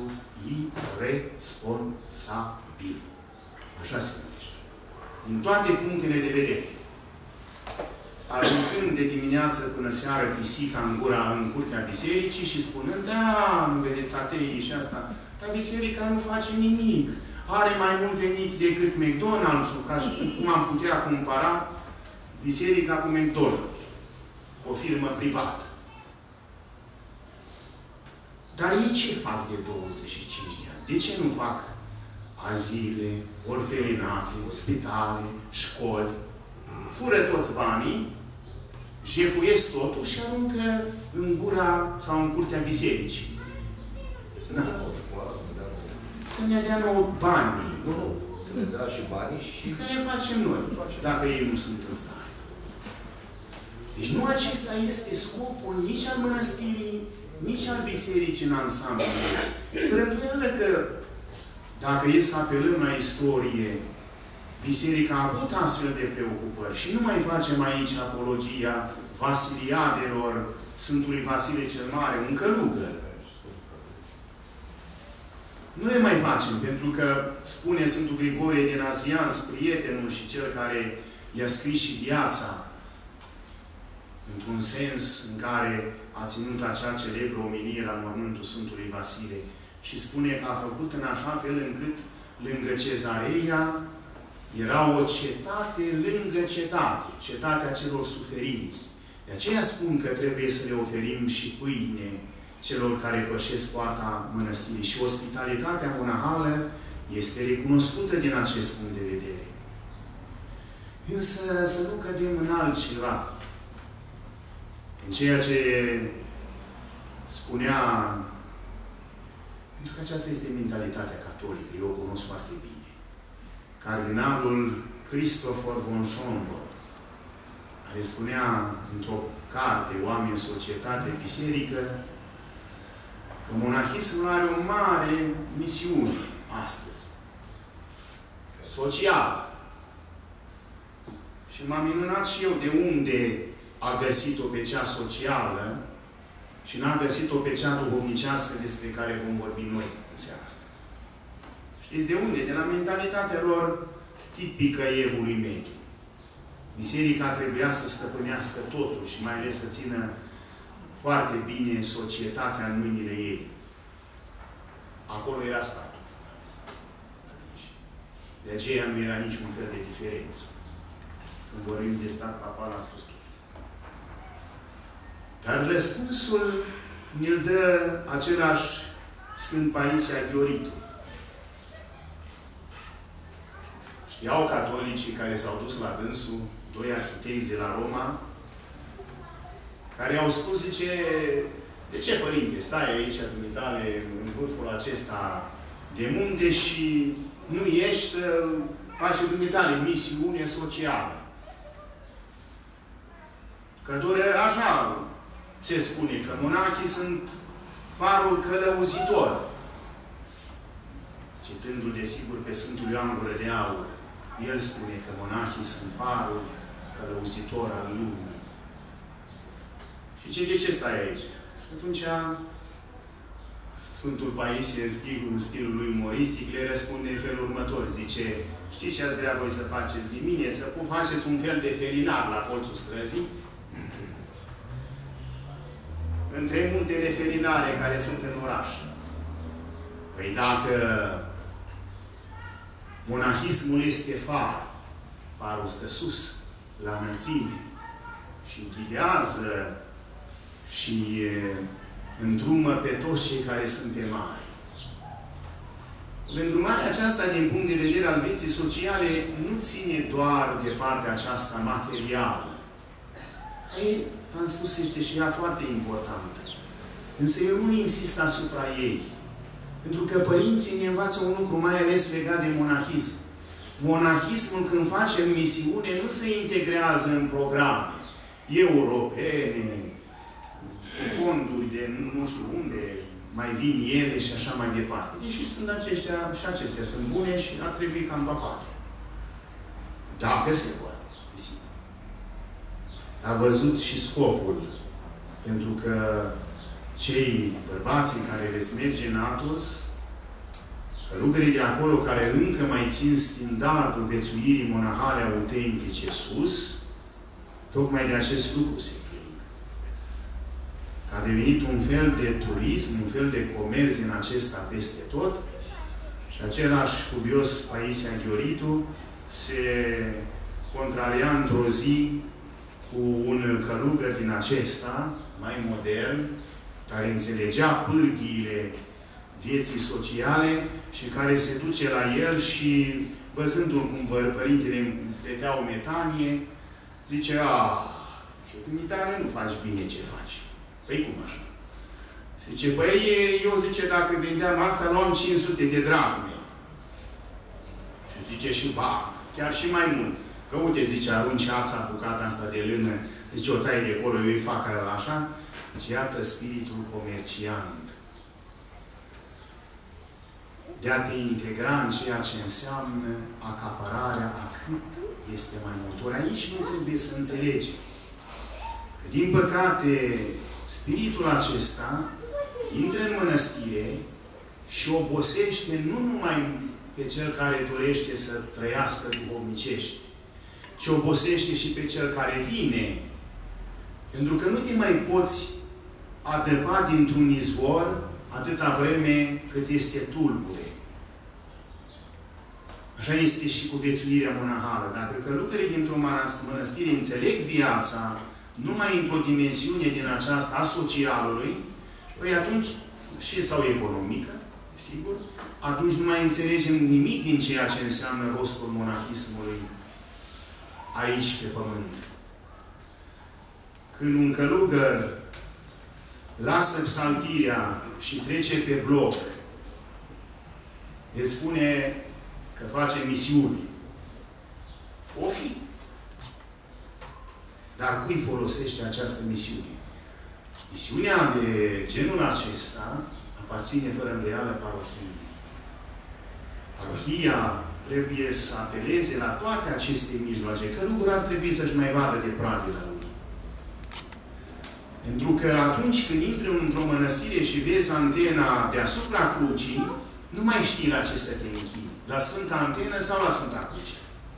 A: irresponsabil. Așa se numește. Din toate punctele de vedere. Aruncând de dimineață până seară pisica în gura, în curtea bisericii și spunând, da, nu vedeți ateii și asta, dar biserica nu face nimic. Are mai mult venit decât McDonald's-ul, ca și cum am putea compara biserica cu McDonald's. O firmă privată. Dar ei ce fac de douăzeci și cinci de ani? De ce nu fac azile, orfelinate, spitale, școli? Fură toți banii, jefuiesc totul și aruncă în gura sau în curtea bisericii. Da. Să ne dea nouă banii.
B: Nu, nu. Să ne dea și banii și...
A: Care le facem noi, dacă ei nu sunt în stare. Deci nu acesta este scopul nici al mănăstirii, nici al bisericii în ansamblu. Fără îndoială că, dacă e să apelăm la istorie, biserica a avut astfel de preocupări și nu mai facem aici apologia Vasiliadelor Sfântului Vasile cel Mare, un călugăr. Nu le mai facem, pentru că spune Sfântul Grigorie din Nazianz, prietenul și cel care i-a scris și viața, într-un sens în care a ținut acea celebră omilie la mormântul Sfântului Vasile și spune că a făcut în așa fel încât lângă Cezareia era o cetate lângă cetate, cetatea celor suferinți. De aceea spun că trebuie să le oferim și pâine celor care pășesc poarta mănăstirii. Și ospitalitatea monahală este recunoscută din acest punct de vedere. Însă să nu cădem în altceva. În ceea ce spunea, pentru că aceasta este mentalitatea catolică, eu o cunosc foarte bine. Cardinalul Christopher von Schonborn, care spunea într-o carte, Oameni, Societate, Biserică, că monahismul are o mare misiune astăzi. Socială. Și m-am minunat și eu de unde a găsit-o pe cea socială, și n-a găsit-o pe cea duhovnicească despre care vom vorbi noi în seara asta. Știți de unde? De la mentalitatea lor tipică evului mediu. Biserica trebuia să stăpânească totul și mai ales să țină foarte bine societatea în mâinile ei. Acolo era statul. De aceea nu era niciun fel de diferență. Când vorbim de stat papal, am spus tot. Dar răspunsul ne-l dă același Sfânt Paisie Aghioritul. Știau catolicii care s-au dus la dânsul, doi arhitecți de la Roma, care au spus, zice, de ce, părinte, stai aici, dumitale, în vârful acesta de munte și nu ieși să faci dumitale misiune socială? Că doar așa se spune, că monahii sunt farul călăuzitor. Citându-l, desigur, pe Sfântul Ioan Gură de Aur, el spune că monahii sunt farul călăuzitor al lumii. Și ce, de ce stai aici? Și atunci Sfântul Paisie, în stilul, în stilul lui umoristic, le răspunde în felul următor. Zice, știți ce ați vrea voi să faceți din mine? Să faceți un fel de felinar la colțul străzii? Între multele felinare care sunt în oraș. Păi dacă monahismul este far, farul stă sus, la înălțime, și ghidează și îndrumă pe toți cei care sunt pe mare. Îndrumarea aceasta, din punct de vedere al vieții sociale, nu ține doar de partea aceasta materială. Ei, v-am spus, este și ea foarte importantă. Însă eu nu insist asupra ei. Pentru că părinții ne învață un lucru mai ales legat de monahism. Monahismul, când face misiune, nu se integrează în programe europene, fonduri de nu știu unde, mai vin ele și așa mai departe. Deși sunt aceștia și acestea sunt bune și ar trebui cam papate. Dacă se poate, desigur. A văzut și scopul. Pentru că cei bărbați în care veți merge în Atos, călugării de acolo care încă mai țin standardul viețuirii monahale autentice sus, tocmai de acest lucru se plâng. Că a devenit un fel de turism, un fel de comerț din acesta peste tot și același cuvios Paisie Aghioritul se contraria într-o zi cu un călugăr din acesta, mai modern, care înțelegea pârghiile vieții sociale și care se duce la el și, văzându-l cum părintele împletea o metanie, zice, a, dumitare, nu faci bine ce faci. Păi cum așa? Zice, păi, eu, zice, dacă vindeam asta, luam cinci sute de drachme. Și zice, și ba, chiar și mai mult. Că uite, zice, arunci ața, bucata asta de lână, zice, o tai de acolo, eu îi fac așa. Deci, iată spiritul comerciant. De a te integra în ceea ce înseamnă acapararea a cât este mai mult. Ori aici nu trebuie să înțelegem. Din păcate, spiritul acesta intră în mănăstire și obosește nu numai pe cel care dorește să trăiască duhovnicești, ci obosește și pe cel care vine. Pentru că nu te mai poți adăpa dintr-un izvor atâta vreme cât este tulbure. Așa este și cu viețuirea monahală. Dacă călugării dintr-o mănăstire înțeleg viața numai într-o dimensiune din aceasta a socialului, păi atunci, și sau economică, sigur, atunci nu mai înțelegem nimic din ceea ce înseamnă rostul monahismului aici pe pământ. Când un călugăr lasă psaltirea și trece pe bloc, el spune că face misiuni. O fi. Dar cui folosește această misiune? Misiunea de genul acesta aparține fără îndoială parohiei. Parohia trebuie să apeleze la toate aceste mijloace. Călugărul ar trebui să-și mai vadă de pradele lui. Pentru că atunci când intri într-o mănăstire și vezi antena deasupra crucii, nu mai știi la ce să te închini. La Sfânta Antenă sau la Sfânta Cruce.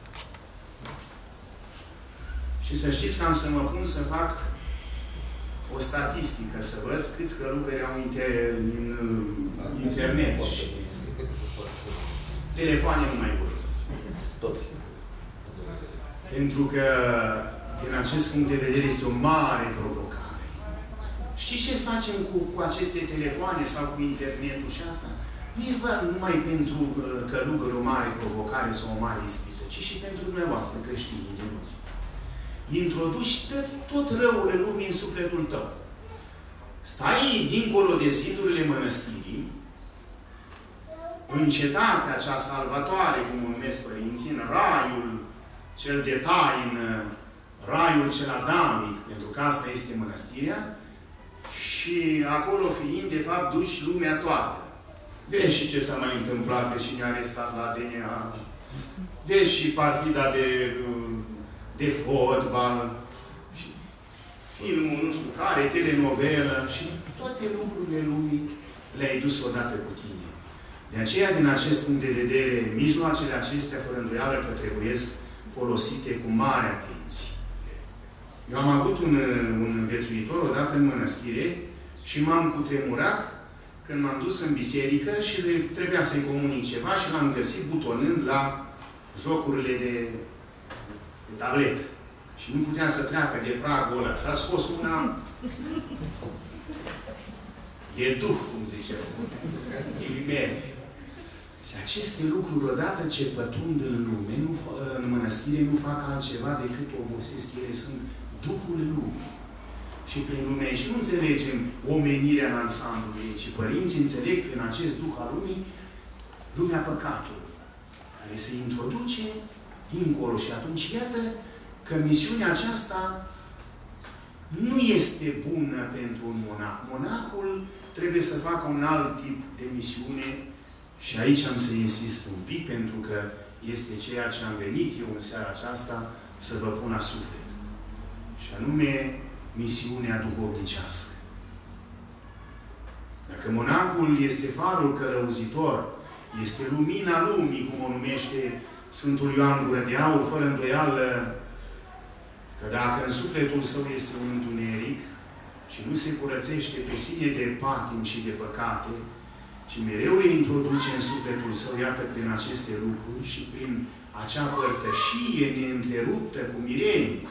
A: Și să știți că am să mă pun să fac o statistică, să văd câți călugări au inter, în internet și telefoane nu mai vor.
B: Toți.
A: Pentru că, din acest punct de vedere, este o mare provocare. Știți ce facem cu, cu aceste telefoane sau cu internetul și asta? Nu e numai pentru călugări o mare provocare sau o mare ispită, ci și pentru dumneavoastră, creștinii din lume. Introduci tot, tot răul lumii în sufletul tău. Stai dincolo de zidurile mănăstirii, în cetatea cea salvatoare, cum o numesc părinții, în raiul cel de taină, raiul cel adamic, pentru că asta este mănăstirea, și acolo fiind, de fapt, duci lumea toată. Vezi și ce s-a mai întâmplat, pe cine a arestat la D N A. Vezi și partida de, de fotbal, și filmul, nu știu care, telenovelă, și toate lucrurile lumii le-ai dus odată cu tine. De aceea, din acest punct de vedere, mijloacele acestea, fără îndoială, că trebuie folosite cu mare atenție. Eu am avut un, un învețuitor odată în mănăstire și m-am cutremurat când m-am dus în biserică și trebuia să-i comunic ceva și l-am găsit butonând la jocurile de, de tabletă. Și nu putea să treacă de pragul ăla. Și a scos una de duh, cum zice. Ghilimele. Și aceste lucruri, odată ce pătrund în lume, nu, în mănăstire, nu fac altceva decât obosesc. Ele sunt Duhul lumii. Și prin lume și nu înțelegem omenirea în ansamblu ei, ci părinții înțeleg prin acest Duh al lumii lumea păcatului, care se introduce dincolo. Și atunci iată că misiunea aceasta nu este bună pentru un monac. Monacul trebuie să facă un alt tip de misiune și aici am să insist un pic, pentru că este ceea ce am venit eu în seara aceasta să vă pun la suflet. Și anume misiunea duhovnicească. Dacă monacul este farul călăuzitor, este lumina lumii, cum o numește Sfântul Ioan Gură de Aur, fără îndoială că dacă în sufletul său este un întuneric și nu se curățește pe sine de patim și de păcate, ci mereu le introduce în sufletul său, iată, prin aceste lucruri și prin acea părtășie neîntreruptă cu mirenii.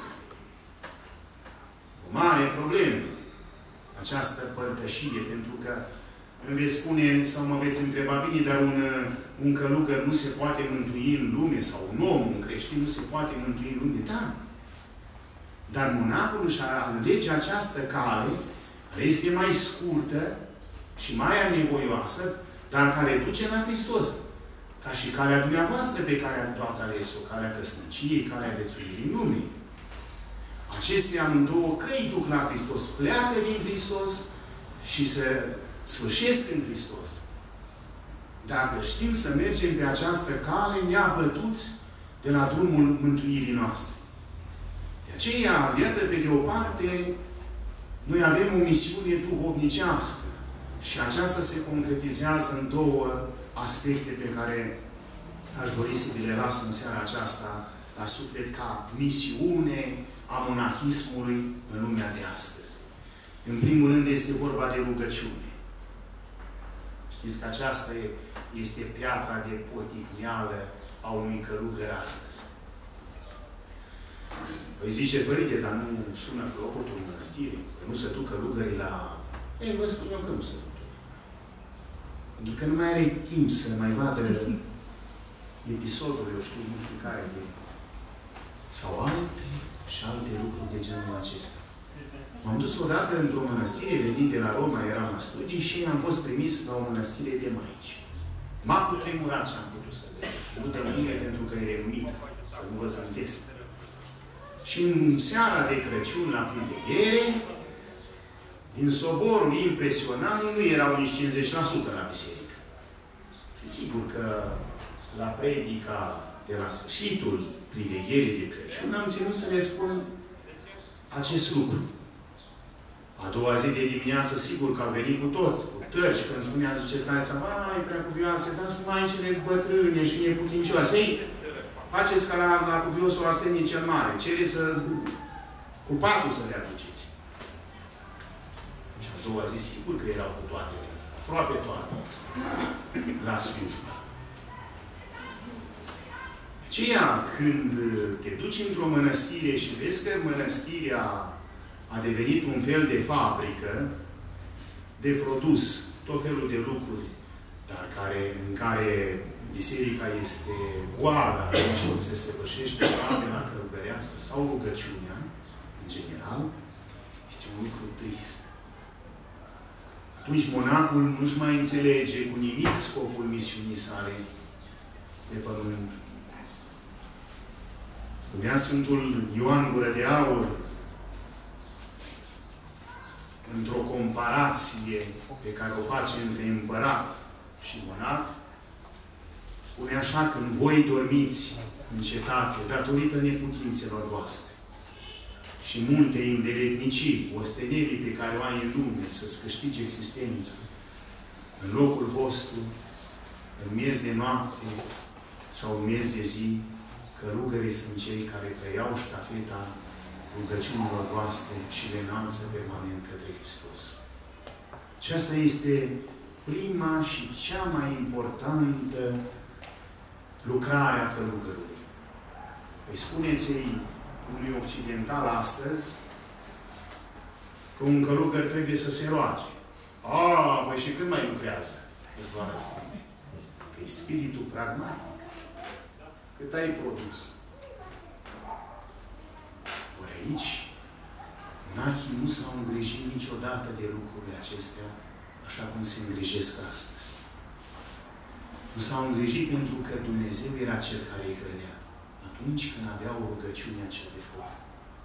A: O mare problemă, această părtășie, pentru că îmi veți spune, sau mă veți întreba bine, dar un, un călugăr nu se poate mântui în lume, sau un om, un creștin, nu se poate mântui în lume. Da. Dar monacul își alege această cale, care este mai scurtă și mai anevoioasă, dar care duce la Hristos. Ca și calea dumneavoastră pe care ați ales-o, calea căsniciei, calea viețuirii în lume. Aceste amândouă căi duc la Hristos. Pleacă din Hristos și se sfârșesc în Hristos. Dacă știm să mergem pe această cale, neapătuți de la drumul mântuirii noastre. De aceea, iată, pe de o parte, noi avem o misiune duhovnicească și aceasta se concretizează în două aspecte pe care aș dori să vi le las în seara aceasta la suflet ca misiune a monahismului în lumea de astăzi. În primul rând este vorba de rugăciune. Știți că aceasta este piatra de poticneală a unui călugăr astăzi. Păi zice, părinte, dar nu sună clopotul în mănăstire? Că nu se duc călugării la... Ei, vă spun eu că nu se duc. Pentru că nu mai are timp să mai vadă episodul, eu știu, nu știu care de... sau alte și alte lucruri de genul acesta. M-am dus odată într-o mănăstire, venit de la Roma, eram la studii și am fost trimis la o mănăstire de maici. M-a cutremurat ce am putut să găsesc. Nu dă mine pentru că e renumită, să nu vă zântesc. Și în seara de Crăciun, la priveghere, din soborul impresionant, nu erau nici cincizeci la sută la biserică. Și sigur că la predica de la sfârșitul privegherii de Crăciun am ținut să le spun acest lucru. A doua zi de dimineață, sigur că a venit cu tot, cu tărci, când spunea, zice, stareța, vai, preacuvioase, dați mai cele bătrâne și neputincioase. Ei, faceți ca la, la cuviosul Arsenie cel Mare, cere să, cu patul să le aduceți. Și a doua zi, sigur că erau cu toate astea, aproape toate, la slujbă. Aceea, când te duci într-o mănăstire și vezi că mănăstirea a devenit un fel de fabrică de produs tot felul de lucruri, dar care, în care biserica este goală atunci când se săvârșește tabela călugărească sau rugăciunea, în general, este un lucru trist. Atunci monahul nu-și mai înțelege cu nimic scopul misiunii sale pe pământ. Spunea Sfântul Ioan Gură de Aur, într-o comparație pe care o face între împărat și monah, spune așa, când voi dormiți în cetate datorită neputințelor voastre și multe îndeletniciri, ostenerii pe care o ai în lume să-ți câștigi existența, în locul vostru, în miez de noapte sau în miez de zi, călugării sunt cei care preiau ștafeta rugăciunilor voastre și le înalță permanent către Hristos. Și asta este prima și cea mai importantă lucrare a călugărului. Păi spuneți-i unui occidental astăzi că un călugăr trebuie să se roage. A, păi și când mai lucrează? Îți va răspunde. Păi spiritul pragmatic. Cât ai produs? Ori aici, monahii nu s-au îngrijit niciodată de lucrurile acestea așa cum se îngrijesc astăzi. Nu s-au îngrijit pentru că Dumnezeu era Cel care îi hrănea atunci când aveau rugăciunea cea de foc.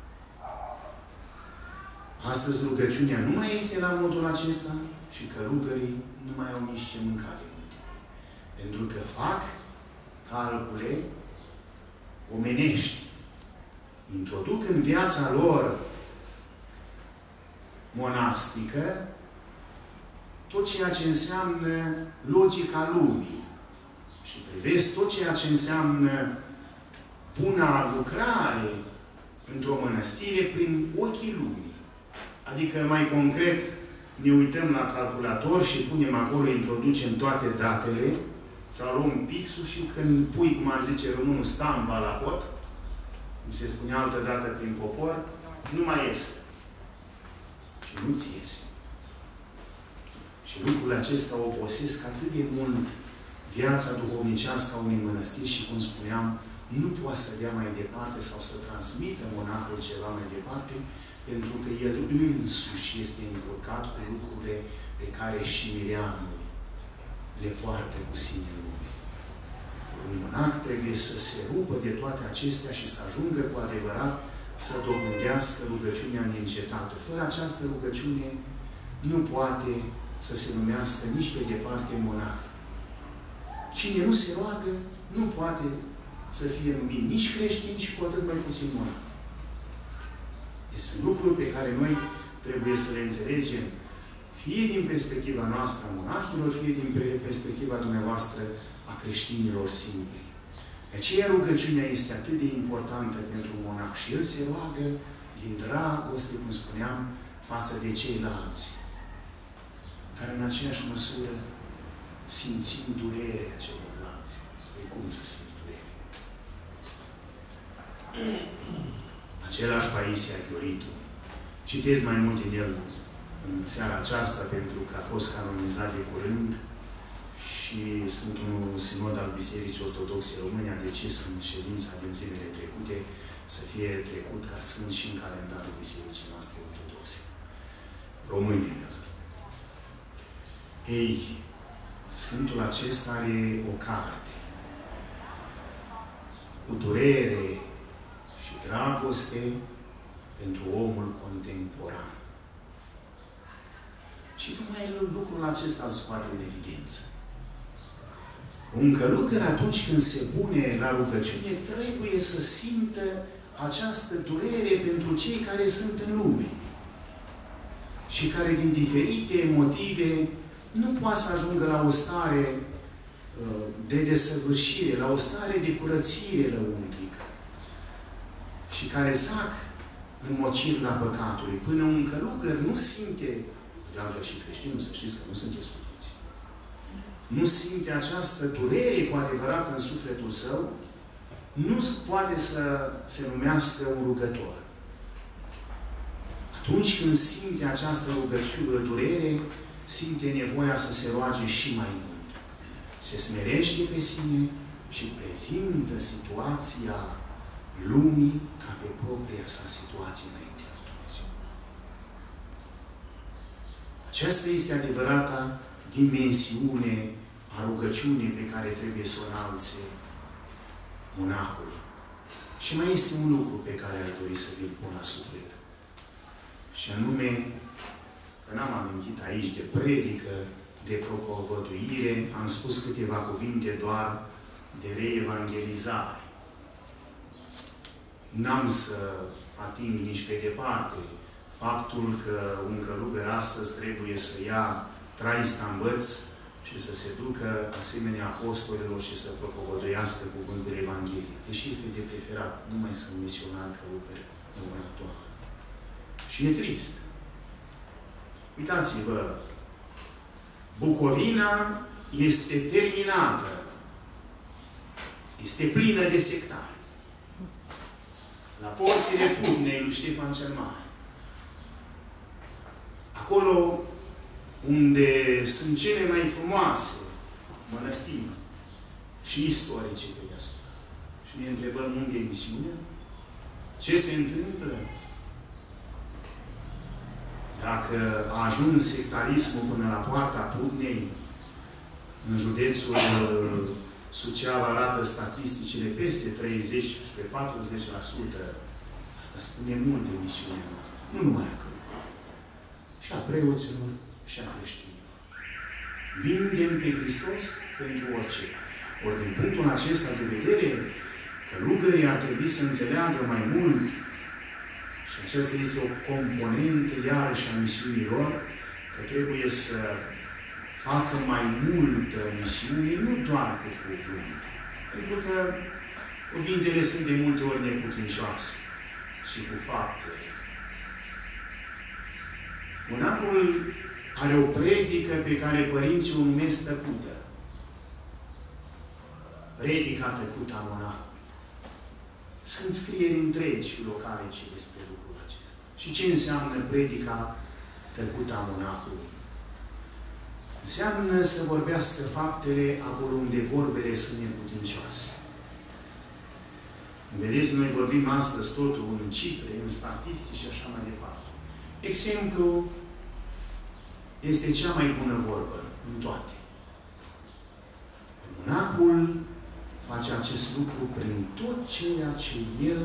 A: Astăzi rugăciunea nu mai este la modul acesta și călugării nu mai au nici ce mânca de mult. Pentru că fac calcule omenești. Introduc în viața lor monastică tot ceea ce înseamnă logica lumii. Și privesc tot ceea ce înseamnă buna lucrare într-o mănăstire prin ochii lumii. Adică, mai concret, ne uităm la calculator și punem acolo, introducem toate datele, sau luăm pixul și când pui, cum ar zice românul, stampa la pot, cum se spune altă dată prin popor, nu mai iese. Și nu-ți iese. Și lucrurile acestea obosesc atât de mult viața duhovnicească a unei mănăstiri și, cum spuneam, nu poate să dea mai departe sau să transmită monahul ceva mai departe, pentru că el însuși este încurcat cu lucrurile pe care și mireanul le poartă cu sine în lume. Un monah trebuie să se rupă de toate acestea și să ajungă cu adevărat să dobândească rugăciunea neîncetată. Fără această rugăciune nu poate să se numească nici pe departe monah. Cine nu se roagă, nu poate să fie numit nici creștin și cu atât mai puțin monah. Deci sunt lucruri pe care noi trebuie să le înțelegem, fie din perspectiva noastră a monahilor, fie din perspectiva dumneavoastră a creștinilor simpli. De aceea rugăciunea este atât de importantă pentru un monah și el se roagă din dragoste, cum spuneam, față de ceilalți. Dar în aceeași măsură simțind durerea celorlalți. Păi cum să simți durerea? Același Paisia Chioritu. Citez mai mult din el în seara aceasta, pentru că a fost canonizat de curând și Sfântul Sinod al Bisericii Ortodoxe Române a decis în ședința din zilele trecute să fie trecut ca sfânt și în calendarul Bisericii noastre Ortodoxe. Române, vreau să spun. Ei, Sfântul acesta are o carte cu durere și dragoste pentru omul contemporan. Și tocmai lucrul acesta îl scoate în evidență. Un călugăr, atunci când se pune la rugăciune, trebuie să simtă această durere pentru cei care sunt în lume. și care din diferite motive nu poate să ajungă la o stare de desăvârșire, la o stare de curățire lăuntrică și care zac în mocirla păcatului, până un călugăr nu simte, de altfel și creștinul, să știți că nu sunt excluziți, nu simte această durere cu adevărat în sufletul său, nu poate să se numească un rugător. Atunci când simte această rugăciune, durere, simte nevoia să se roage și mai mult. Se smerește pe sine și prezintă situația lumii ca pe propria sa situație înaintea lui Dumnezeu. Aceasta este adevărata dimensiune a rugăciunii pe care trebuie să o înalțe monahul. Și mai este un lucru pe care aș dori să vi-l pun la suflet. Și anume, că n-am amintit aici de predică, de propovăduire, am spus câteva cuvinte doar de reevangelizare. N-am să ating nici pe departe faptul că un călugăr astăzi trebuie să ia trai stambăț și să se ducă asemenea apostolilor și să propovăduiască cuvântul Evangheliei. Deși este de preferat, nu mai sunt misionari călugări în ora actuală. Și e trist. Uitați-vă, Bucovina este terminată. Este plină de sectari. La porțile Putnei lui Ștefan cel Mare. Acolo unde sunt cele mai frumoase mănăstiri și istorice pe deasupra. Și ne întrebăm unde e misiunea? Ce se întâmplă? Dacă a ajuns sectarismul până la poarta Putnei, în județul Suceava arată statisticile peste treizeci, peste patruzeci la sută, asta spune mult de misiunea noastră. Nu numai a călugărilor, și a preoților, și a creștinilor. Vindem pe Hristos pentru orice. Ori din punctul acesta de vedere, călugării ar trebui să înțeleagă mai mult, și aceasta este o componentă iarăși a misiunii lor, că trebuie să facă mai multă misiune, nu doar cu cuvânt. Pentru că cuvintele sunt de multe ori neputincioase și cu faptele. Monahul are o predică pe care părinții o numesc tăcută. Predica tăcută a monahului. Sunt scrieri întregi filocalice despre lucrul acesta. Și ce înseamnă predica tăcută a monahului? Înseamnă să vorbească faptele acolo unde vorbele sunt neputincioase. Vedeți, noi vorbim astăzi totul în cifre, în statistici și așa mai departe. Exemplu este cea mai bună vorbă în toate. Monahul face acest lucru prin tot ceea ce el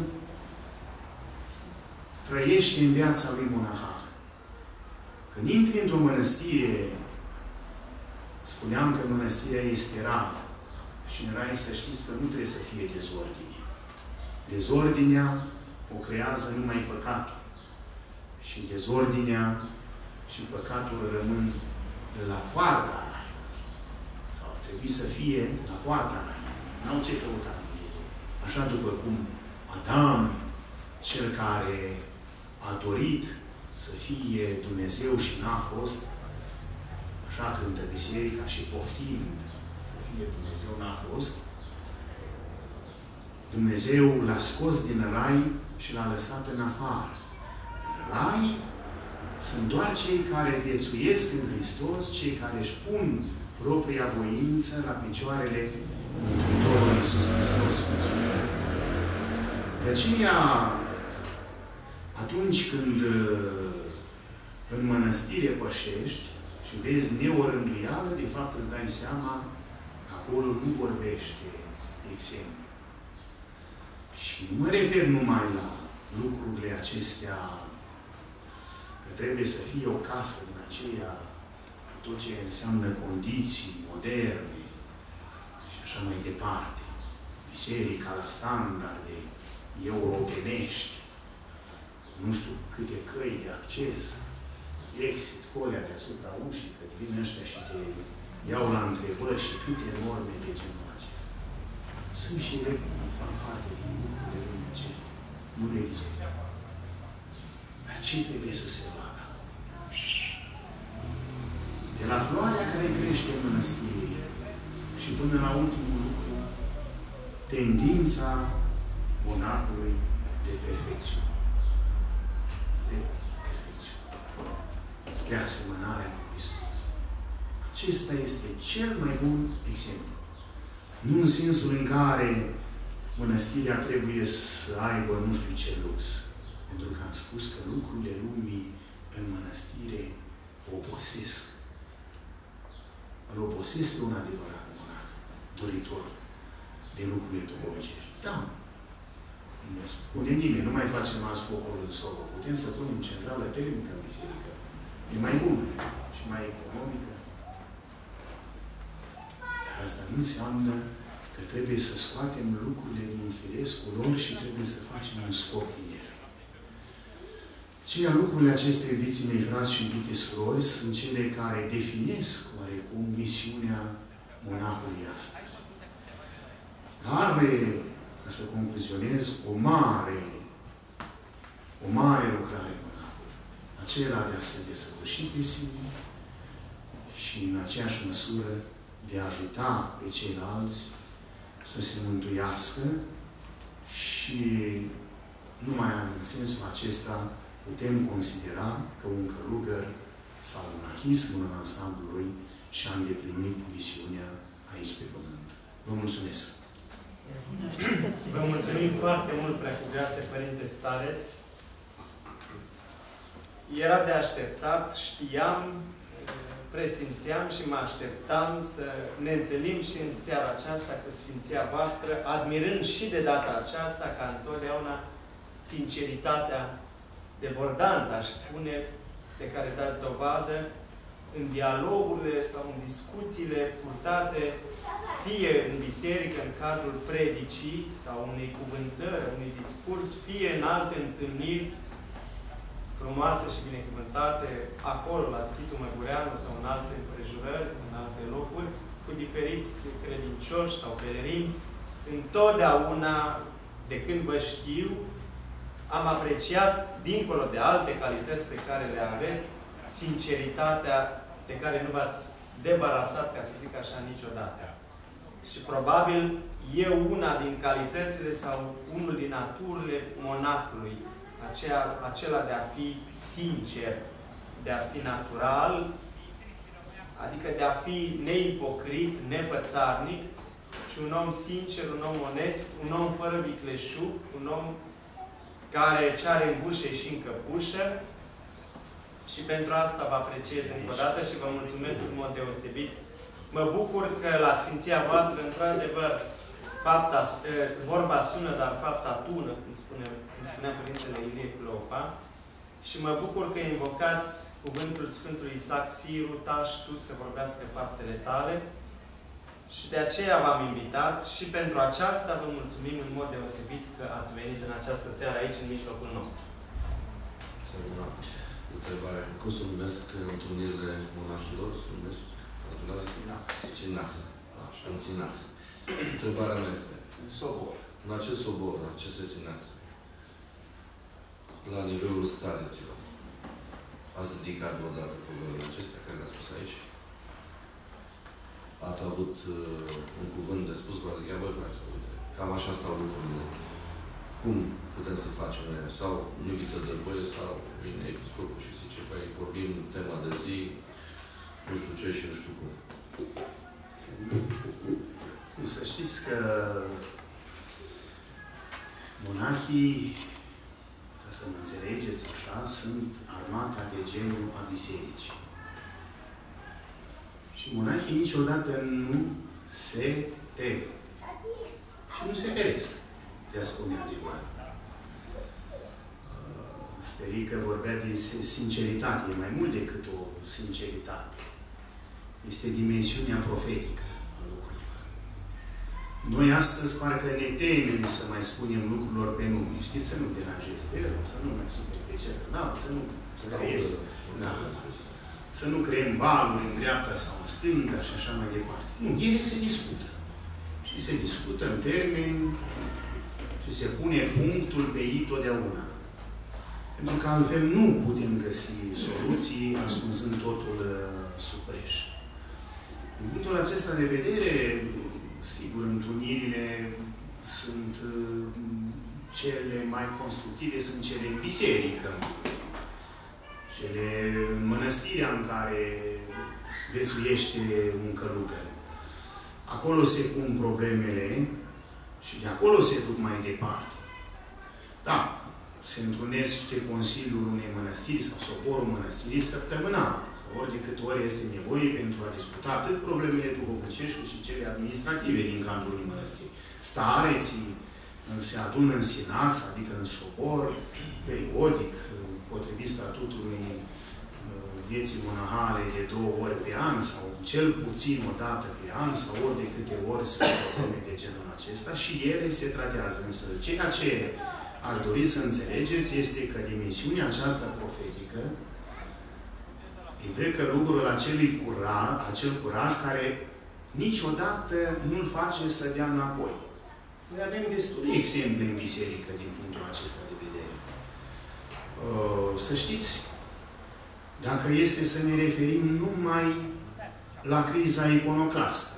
A: trăiește în viața lui monahală. Când intri într-o mănăstire, spuneam că mănăstirea este rai. Și în rai să știți că nu trebuie să fie dezordine. Dezordinea o creează numai păcatul. Și dezordinea și păcatul rămân la poarta raiului. Sau ar trebui să fie la poarta raiului. N-au ce căuta în el. Așa după cum Adam, cel care a dorit să fie Dumnezeu și n-a fost, așa cântă biserica și poftind să fie Dumnezeu, n-a fost, Dumnezeu l-a scos din rai și l-a lăsat în afară. În rai sunt doar cei care viețuiesc în Hristos, cei care își pun propria voință la picioarele Mântuitorului Iisus Hristos. De aceea, atunci când în mănăstire pășești și vezi neorânduială, de fapt îți dai seama că acolo nu vorbește exemplu. Și nu mă refer numai la lucrurile acestea, că trebuie să fie o casă din aceea, tot ce înseamnă condiții moderne și așa mai departe. Biserica la standarde europenești, nu știu câte căi de acces, exit, colea deasupra ușii, că vin ăștia și te iau la întrebări și câte norme de genul acesta. Sunt și reguli, fac parte din lucrurile lumii acestea. Nu le discutăm. Dar ce trebuie să se vadă? De la floarea care crește în mănăstire și până la ultimul lucru, tendința monahului de perfecțiune. De perfecțiune. Spre asemănarea cu Hristos. Acesta este cel mai bun exemplu. Nu în sensul în care mănăstirea trebuie să aibă nu știu ce lux. Pentru că am spus că lucrurile lumii în mănăstire oposesc. Îl oposesc pe un adevărat monah, doritor de lucrurile duhovnicești. Da. Nu spune nimeni, nu mai facem azi focul în sobă. Putem să punem centrală termică în biserică. E mai bună și mai economică. Dar asta nu înseamnă că trebuie să scoatem lucrurile din firescul lor și trebuie să facem un scop din ele. Ceea lucrurile acestea, iubiții mei, frați și iubite surori, sunt cele care definesc oarecum misiunea monahului astăzi. Are, ca să concluzionez, o mare, o mare lucrare monahului. Acela de a se desăvârși pe sine și în aceeași măsură de a ajuta pe ceilalți să se mântuiască și numai în sensul acesta putem considera că un călugăr sau monahismul în ansamblul lui și-a îndeplinit misiunea aici pe pământ. Vă mulțumesc!
E: Vă mulțumim foarte mult, Preacuvioase Părinte Stareț. Era de așteptat, știam, presimțeam și mă așteptam să ne întâlnim și în seara aceasta cu Sfinția voastră, admirând și de data aceasta, ca întotdeauna, sinceritatea debordantă, aș spune, de care dați dovadă în dialogurile sau în discuțiile purtate fie în biserică, în cadrul predicii sau unei cuvântări, unui discurs, fie în alte întâlniri frumoase și binecuvântate, acolo, la Schitul Măgureanu sau în alte împrejurări, în alte locuri, cu diferiți credincioși sau pelerini. Întotdeauna, de când vă știu, am apreciat, dincolo de alte calități pe care le aveți, sinceritatea de care nu v-ați debarasat, ca să zic așa, niciodată. Și probabil e una din calitățile sau unul din naturile monahului, aceea, acela de a fi sincer, de a fi natural, adică de a fi neipocrit, nefățarnic, ci un om sincer, un om onest, un om fără vicleșug, un om care ce are în bușă și în căpușă. Și pentru asta vă apreciez încă o dată și vă mulțumesc în mod deosebit. Mă bucur că la Sfinția voastră, într-adevăr, fapta, vorba sună, dar fapta tună, cum, spune, cum spunea Părintele Ilie Clopa. Și mă bucur că invocați cuvântul Sfântului Isaac Siru, taci tu să vorbească faptele tale. Și de aceea v-am invitat și pentru aceasta vă mulțumim în mod deosebit că ați venit în această seară aici, în mijlocul nostru.
C: Întrebare. Cum se numesc întâlnirile monahilor? Se numesc?
A: Sinax.
C: Sinax. Așa, în Sinax. Întrebarea mea este.
A: În sobor.
C: În acest sobor, în aceste Sinax, la nivelul stareților, ați ridicat vreodată problemele acestea care le-ați spus aici? Ați avut uh, un cuvânt de spus, v-ați ridicat, băi, frați, uite, cam așa stau lucrurile. Cum putem să facem? Sau nu vi se dă voie, sau vine episcopul și zice, băi, vorbim tema de zi, nu știu ce și nu știu cum.
A: Să știți că monahii, ca să mă înțelegeți așa, sunt armata de genul a bisericii. Și monahii niciodată nu se tem. Și nu se feresc de a spune adevărul. Stelică vorbea de sinceritate. E mai mult decât o sinceritate. Este dimensiunea profetică a lucrurilor. Noi astăzi parcă ne temem să mai spunem lucrurilor pe nume. Știți, să nu deranjez pe el, să nu mai superi pe celălalt, să nu creezi, da. Să nu creăm valuri în dreapta sau în stânga și așa mai departe. Nu, ele se discută. Și se discută în termeni și se pune punctul pe ei totdeauna. Pentru că altfel nu putem găsi soluții ascunzând totul uh, sub preș. Din punctul acesta de vedere, sigur, întrunirile sunt uh, cele mai constructive, sunt cele în biserică. Cele în mănăstirea în care viețuiește un călugăr. Acolo se pun problemele și de acolo se duc mai departe. Da, se întrunește Consiliul unei mănăstiri sau soborul mănăstirii săptămânal, sau ori de câte ori este nevoie pentru a discuta atât problemele duhovnicești cât și cele administrative din cadrul unei mănăstiri. Stareții se adună în sinax, adică în sobor, periodic, potrivit statutului vieții monahale de două ori pe an, sau cel puțin o dată pe an, sau ori de câte ori sunt probleme de genul acesta, și ele se tratează. Însă ceea ce aș dori să înțelegeți este că dimensiunea aceasta profetică îi dă călugărul acelui curaj, acel curaj care niciodată nu-l face să dea înapoi. Noi avem destule exemple în biserică din punctul acesta de vedere. Să știți, dacă este să ne referim numai la criza iconoclastă,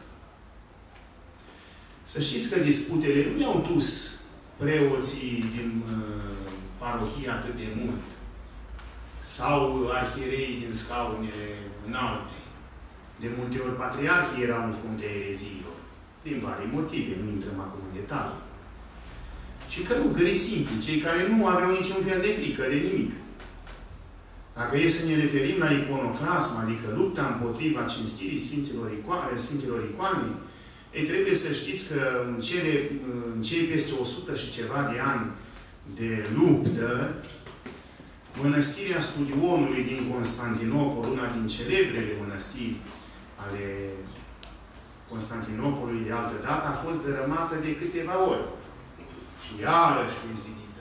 A: să știți că disputele nu i-au dus preoții din uh, parohie atât de mult, sau arhierei din scaunele înalte. De multe ori patriarhii erau în fruntea ereziilor, din vari motive, nu intrăm acum în detalii. Și călugării simpli, cei care nu aveau niciun fel de frică de nimic. Dacă e să ne referim la iconoclasm, adică lupta împotriva cinstirii Sfinților Icoane, Sfinților Icoane, ei, trebuie să știți că în, cele, în cei peste o sută și ceva de ani de luptă, Mănăstirea Studionului din Constantinopol, una din celebrele mănăstiri ale Constantinopolului de altă dată, a fost dărâmată de câteva ori. Și iarăși rezidită.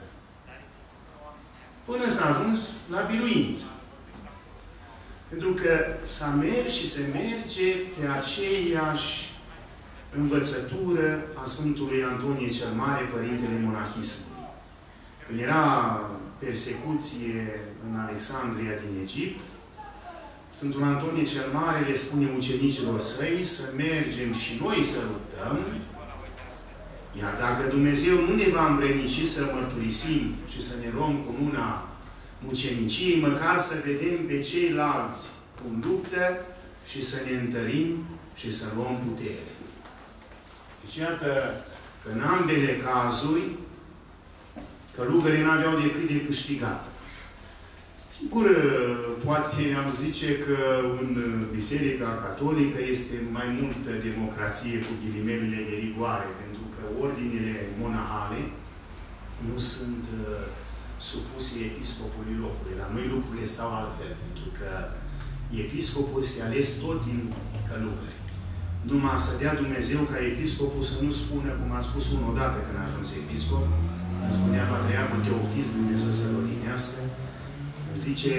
A: Până s-a ajuns la biruință. Pentru că s-a mers și se merge pe aceeași învățătură a Sfântului Antonie cel Mare, Părintele Monahismului. Când era persecuție în Alexandria din Egipt, Sfântul Antonie cel Mare le spune ucenicilor săi să mergem și noi să luptăm, iar dacă Dumnezeu nu ne va învrednici să mărturisim și să ne luăm cu mâna muceniciei, măcar să vedem pe ceilalți cum luptă și să ne întărim și să luăm putere. Deci iată că în ambele cazuri călugării n-aveau decât de câștigat. Sigur, poate am zice că în Biserica Catolică este mai multă democrație cu ghilimelele de rigoare, pentru că ordinele monahale nu sunt uh, supuse episcopului locului. La noi lucrurile stau altfel, pentru că episcopul este ales tot din călugări. Numai să dea Dumnezeu ca episcopul să nu spună, cum a spus unul odată când a ajuns episcop, îmi spunea Patriarhul Teochis, Dumnezeu să-l odinească, zice,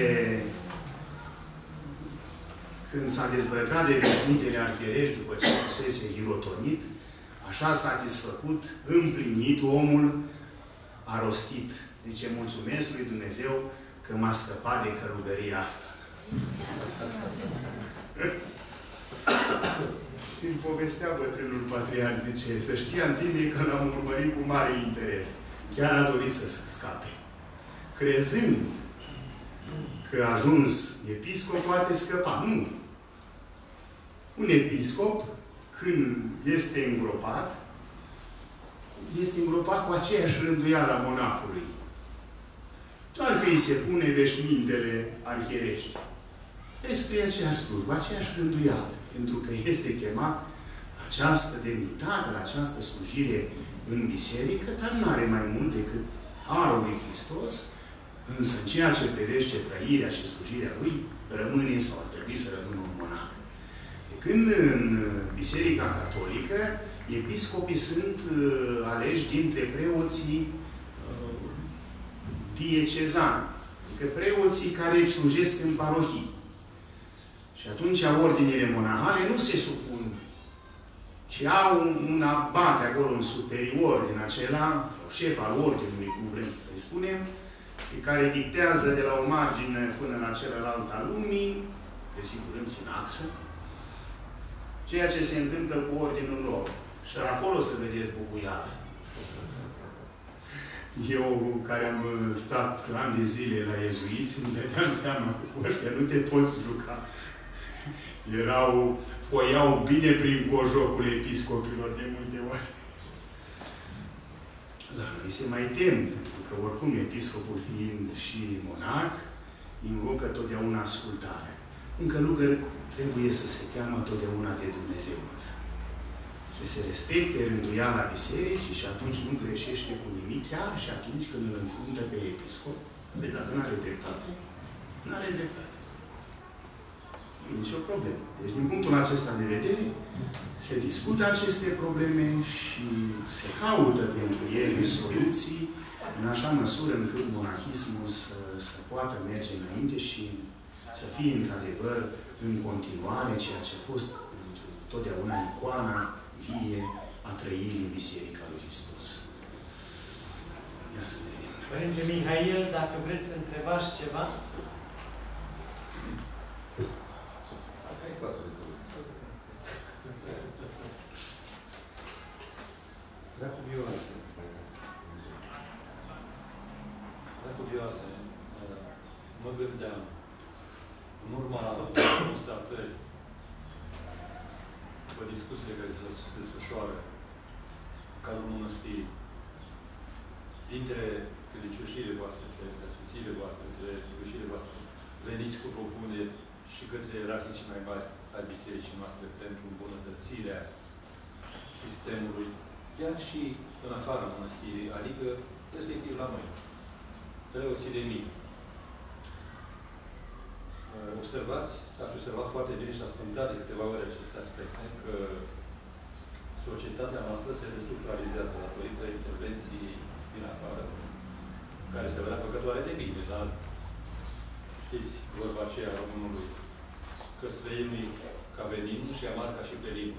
A: când s-a dezbrăcat de veșmintele arhierești după ce fusese hirotonit, așa satisfăcut, împlinit, omul a rostit. Zice, mulțumesc lui Dumnezeu că m-a scăpat de călugăria asta. Îmi povestea bătrânul patriarh, zice, să știi, Antine, că l-am urmărit cu mare interes. Chiar a dorit să se scape. Crezând că a ajuns episcop, poate scăpa. Nu. Un episcop, când este îngropat, este îngropat cu aceeași rânduială a monahului. Doar că îi se pune veșmintele arhierești. Restul e aceeași slujbă, aceeași rânduială. Pentru că este chemat această demnitate, la această slujire în biserică, dar nu are mai mult decât harul lui Hristos, însă în ceea ce privește trăirea și slujirea lui, rămâne sau ar trebui să rămână un monah. De când în Biserica Catolică, episcopii sunt uh, aleși dintre preoții uh, diecezani. Adică preoții care slujesc în parohii. Și atunci ordinele monahale nu se supun, ci au un, un abate acolo, un superior din acela, șef al ordinului, cum vrem să-i spunem, și care dictează de la o margine până la celălalt al lumii, desigur în sinaxă, ceea ce se întâmplă cu ordinul lor. Și acolo să vedeți bubuială. Eu, care am stat ani de zile la iezuiți, îmi dădeam seama că cu ăștia nu te poți juca. Erau, foiau bine prin cojocul episcopilor de multe ori. La noi se mai tem, pentru că oricum episcopul fiind și monah, invocă totdeauna ascultare. Un călugăr trebuie să se teamă totdeauna de Dumnezeu însă. Și se respecte rânduiala bisericii și atunci nu greșește cu nimic, chiar și atunci când îl înfruntă pe episcop. Păi dacă nu are dreptate, nu are dreptate. Nu e nicio problemă. Deci, din punctul acesta de vedere, se discută aceste probleme și se caută pentru ele soluții în așa măsură încât monahismul să, să poată merge înainte și să fie, într-adevăr, în continuare ceea ce a fost totdeauna icoana vie a trăirii Biserica lui Hristos. Ia să vedem.
E: Părinte Mihail, dacă vreți să întrebați ceva?
B: Hai față de tot.
F: Dacă vioase, dacă vioase, mă gândeam, în urma constatări, după discuțiile care se desfășoară în cadrul mănăstirii, dintre credincioșiile voastre, între sfințiile voastre, între credincioșiile voastre, veniți cu propuneri și către ierarhii și mai mari al bisericii noastre pentru îmbunătățirea sistemului, chiar și în afara mănăstirii, adică respectiv la noi, preoții de mii. Observați, ați observat foarte bine și ați punctat de câteva ori aceste aspecte, că societatea noastră se destructuralizează datorită intervenții din afară, care se vrea făcătoare de bine, dar știți vorba aceea a românului, că străinul ca veninul și amar ca și pelinul.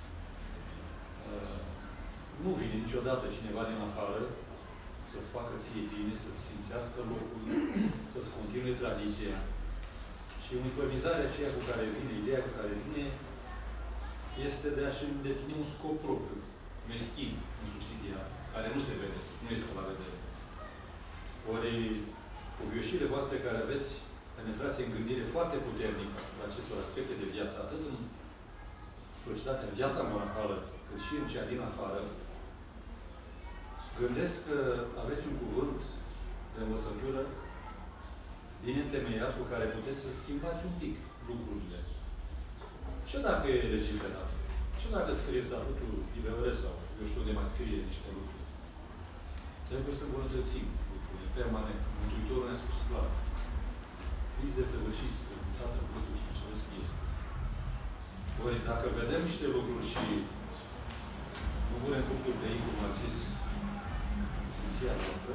F: Nu vine niciodată cineva din afară să-ți facă ție bine, să-ți simțească locul, să-ți continue tradiția. Și uniformizarea aceea cu care vine, ideea cu care vine, este de a-și îndeplini un scop propriu, meschin, un subsidiar, care nu se vede, nu este la vedere. Ori, cu vioșile voastre care aveți penetrație în gândire foarte puternică la acestor aspecte de viață, atât în societatea, în viața monahală, cât și în cea din afară, gândesc că aveți un cuvânt de învățătură bine întemeiat cu care puteți să schimbați un pic lucrurile. Ce dacă e legiferat? Ce dacă scrie statutul I B R sau eu știu unde mai scrie niște lucruri? Trebuie să îmbunătățim lucrurile permanent. Mântuitorul ne-a spus clar. Fiți desăvârșiți, că Tatăl vostru și Ceresc este. Ori dacă vedem niște lucruri și nu punem punctul pe ei, cum a zis Sfinția noastră,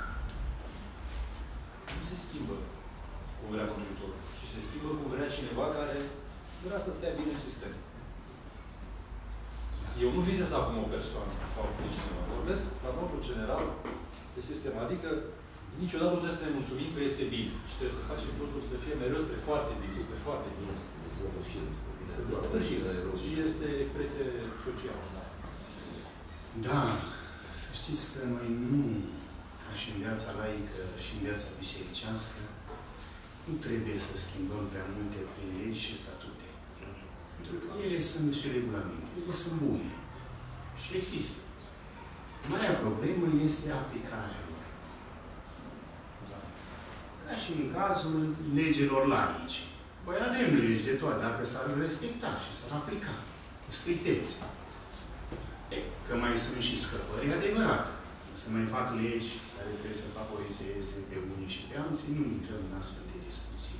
F: nu se schimbă cum vrea Mântuitorul. Și se schimbă cum vrea cineva care vrea să stea bine în sistem. Eu nu vizez acum o persoană sau pe cineva. Vorbesc la modul general de sistem. Adică niciodată nu trebuie să ne mulțumim că este bine. Și trebuie să facem totul să fie mereu spre foarte bine, spre foarte bine. Și este expresie socială. Da.
A: Da, să știți că noi nu, ca și în viața laică și în viața bisericească, nu trebuie să schimbăm prea multe prin legi și statute. Pentru că ele sunt și regulamente. Ele sunt bune. Și există. Marea problemă este aplicarea lor. Ca și în cazul legilor laice. Păi avem legi de toate, dacă s-ar respecta și s-ar aplica cu strictețe. E, că mai sunt și scăpări, e adevărat. Să mai fac legi care trebuie să favorizeze pe unii și pe alții, nu intrăm în astfel de discuții.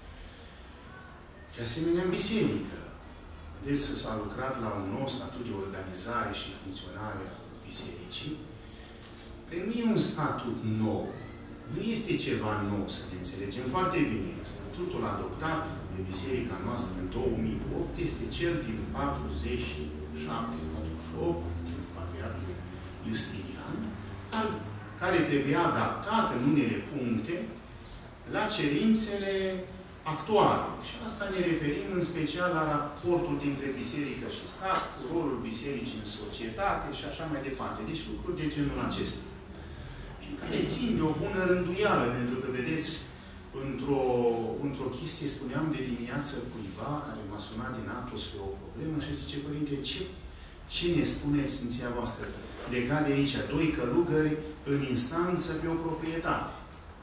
A: De asemenea, în biserică. Vedeți că s-a lucrat la un nou statut de organizare și funcționare a bisericii. Nu e un statut nou, nu este ceva nou, să ne înțelegem foarte bine. Statutul adoptat de Biserica noastră în două mii opt este cel din patruzeci și șapte patruzeci și opt, din Patriarhul Justinian, care trebuia adaptat în unele puncte la cerințele actuale. Și asta ne referim în special la raportul dintre biserică și stat, rolul bisericii în societate și așa mai departe. Deci lucruri de genul acesta. Și care țin de o bună rânduială, pentru că, vedeți, într-o într-o chestie, spuneam de dimineață cuiva care m-a sunat din Atos pe o problemă și zice, Părinte, ce, ce ne spuneți Sfinția voastră legat de aici? Doi călugări în instanță pe o proprietate.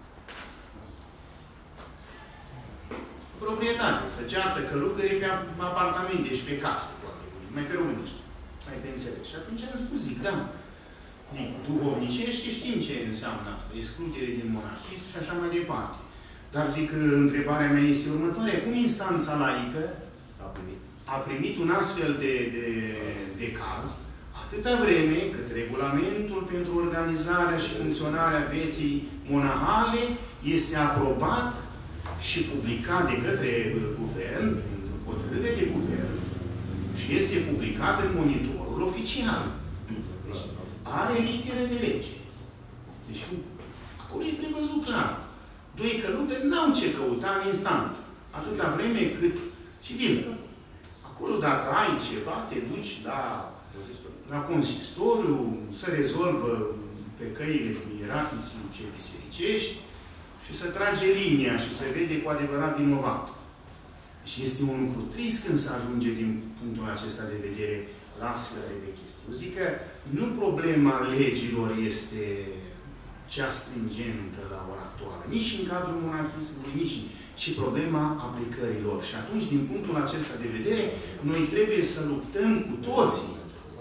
A: Proprietate. Să ceartă călugării pe apartamente și pe casă. Mai pe românești. Mai pe înțeles. Și atunci am spus, zic, da. Zic, duhovnicește, știm ce înseamnă asta. Excludere din monahism și așa mai departe. Dar zic, întrebarea mea este următoarea. Cum instanța laică
B: A primit.
A: a primit un astfel de, de, de caz, atâta vreme cât regulamentul pentru organizarea și funcționarea vieții monahale este aprobat și publicat de către guvern, în hotărâre de guvern, și este publicat în monitorul oficial. Deci, are litere de lege. Deci, acolo e prevăzut clar. Doi călugări n-au ce căuta în instanță. Atâta vreme cât civil. Acolo, dacă ai ceva, te duci la, la consistoriu, să rezolvă pe căile ierarhice bisericești și să trage linia și să vede cu adevărat vinovatul. Și este un lucru trist când se ajunge din punctul acesta de vedere la astfel de chestii. Eu zic că nu problema legilor este cea stringentă la ora actuală, nici în cadrul monahismului, nici, ci problema aplicărilor. Și atunci, din punctul acesta de vedere, noi trebuie să luptăm cu toții.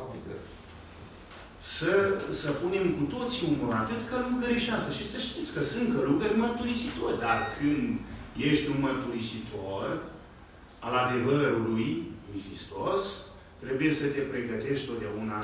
A: Să, să punem cu toții umărul, atât călugări și asta. Și să știți că sunt călugări mărturisitori. Dar când ești un mărturisitor al adevărului lui Hristos, trebuie să te pregătești totdeauna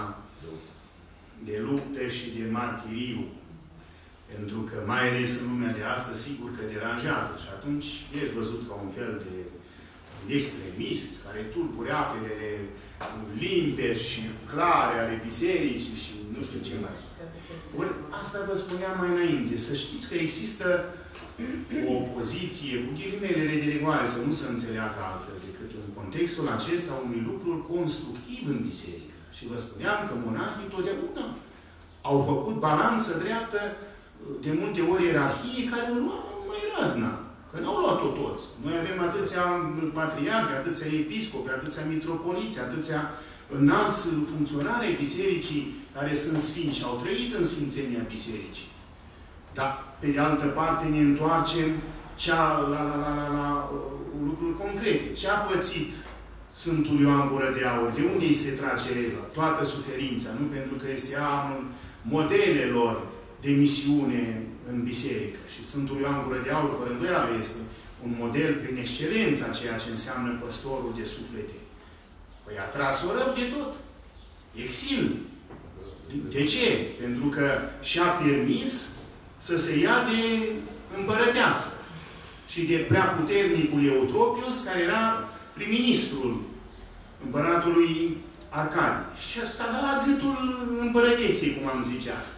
A: de lupte și de martiriu. Pentru că, mai ales în lumea de astăzi, sigur că deranjează. Și atunci ești văzut ca un fel de extremist care tulbure apele limpezi și clare ale bisericii și nu știu ce mai. Ori, asta vă spuneam mai înainte. Să știți că există o opoziție, cu ghilimelele de rigoare, să nu se înțeleagă altfel decât în contextul acesta unui lucru constructiv în biserică. Și vă spuneam că monahii întotdeauna au făcut balanță dreaptă, de multe ori ierarhie, care o lua mai razna. Că n-au luat-o toți. Noi avem atâția patriarhi, atâția episcopi, atâția mitropoliți, atâția înalți funcționari ai bisericii care sunt sfinți și au trăit în sfințenia bisericii. Dar, pe de altă parte, ne întoarcem cea, la, la, la, la, la lucruri concrete. Ce a pățit Sfântul Ioan Gură de Aur? De unde îi se trage toată suferința? Nu? Pentru că este anul modelelor de misiune în biserică. Și Sfântul Ioan Gură de Aur, fără îndoială, este un model prin excelență a ceea ce înseamnă păstorul de suflete. Păi a tras-o rău de tot. Exil. De ce? Pentru că și-a permis să se ia de împărăteasă și de prea puternicul Eutropius, care era prim-ministrul împăratului Arcadie. Și s-a dat la gâtul împărătesei, cum am zice astăzi.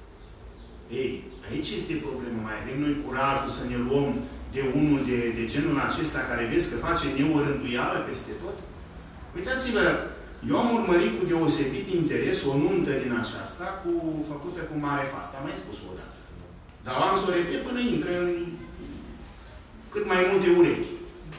A: Ei, aici este problema. Mai avem noi curajul să ne luăm de unul de, de genul acesta care vezi că face neorânduială peste tot? Uitați-vă, eu am urmărit cu deosebit interes o nuntă din aceasta cu, făcută cu mare fast. Am mai spus-o odată. Dar am să o repet până intră în cât mai multe urechi.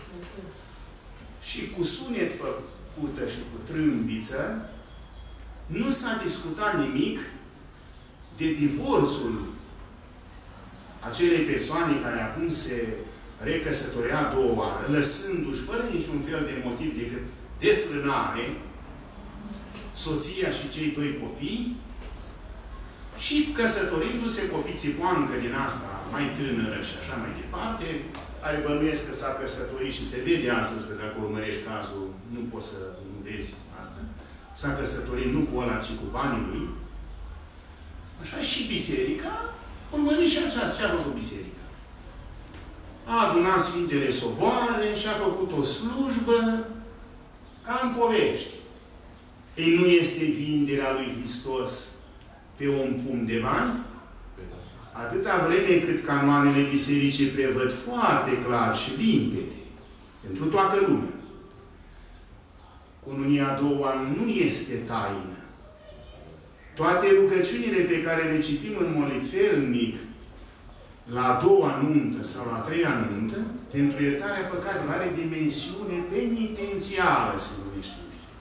A: Și cu sunet făcută și cu trâmbiță nu s-a discutat nimic de divorțul acelei persoane care acum se recăsătorea două oară, lăsându-și fără niciun fel de motiv decât desfrânare soția și cei doi copii și căsătorindu-se cu o pițipoancă din asta mai tânără și așa mai departe, care bănuiesc că s-a căsătorit și se vede astăzi că dacă urmărești cazul, nu poți să nu vezi asta. S-a căsătorit nu cu ăla, ci cu banii lui. Așa și biserica Urmăriți și aceasta ce a făcut biserica. A adunat Sfintele Soboare și a făcut o slujbă ca în povești. Ei, nu este vinderea lui Hristos pe un pumn de bani? Atâta vreme cât canoanele bisericii prevăd foarte clar și limpede pentru toată lumea. Cununia a doua nu este taină. Toate rugăciunile pe care le citim în molitvelnic la a doua nuntă sau la a treia nuntă, pentru iertarea păcatelor, are dimensiune penitențială, se numește.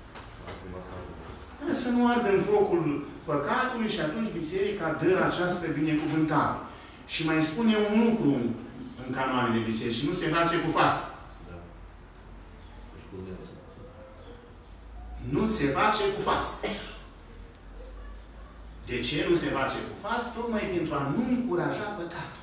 A: Să nu ardă în focul păcatului și atunci biserica dă această binecuvântare. Și mai spune un lucru în canoanele bisericii, nu se face cu fast.
C: Da.
A: Nu se face cu fast. De ce nu se face cu fast? Tocmai pentru a nu încuraja păcatul.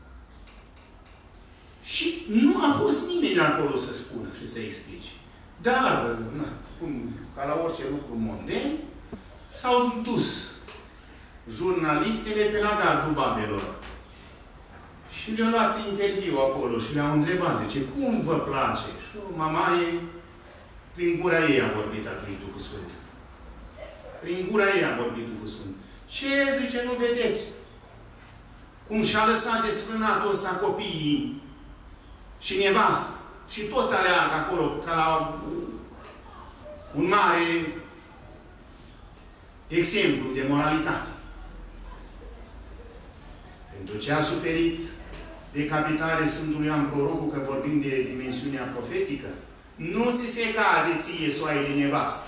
A: Și nu a fost nimeni acolo să spună și să explice. Dar, na, cum, ca la orice lucru monden, s-au dus jurnalistele pe la gardul babelor. Și le-au luat interviu acolo și le-au întrebat, zice, cum vă place? Și mama ei, prin gura ei a vorbit atunci Duhul Sfânt. Prin gura ei a vorbit Duhul Sfânt. Ce, zice, nu vedeți? Cum și-a lăsat desfrânatul ăsta copiii și nevastă. Și toți aleargă acolo ca la un mare exemplu de moralitate. Pentru ce a suferit decapitare Sfântul Ioan Prorocul, că vorbim de dimensiunea profetică, nu ți se cade ție soaie de nevastă.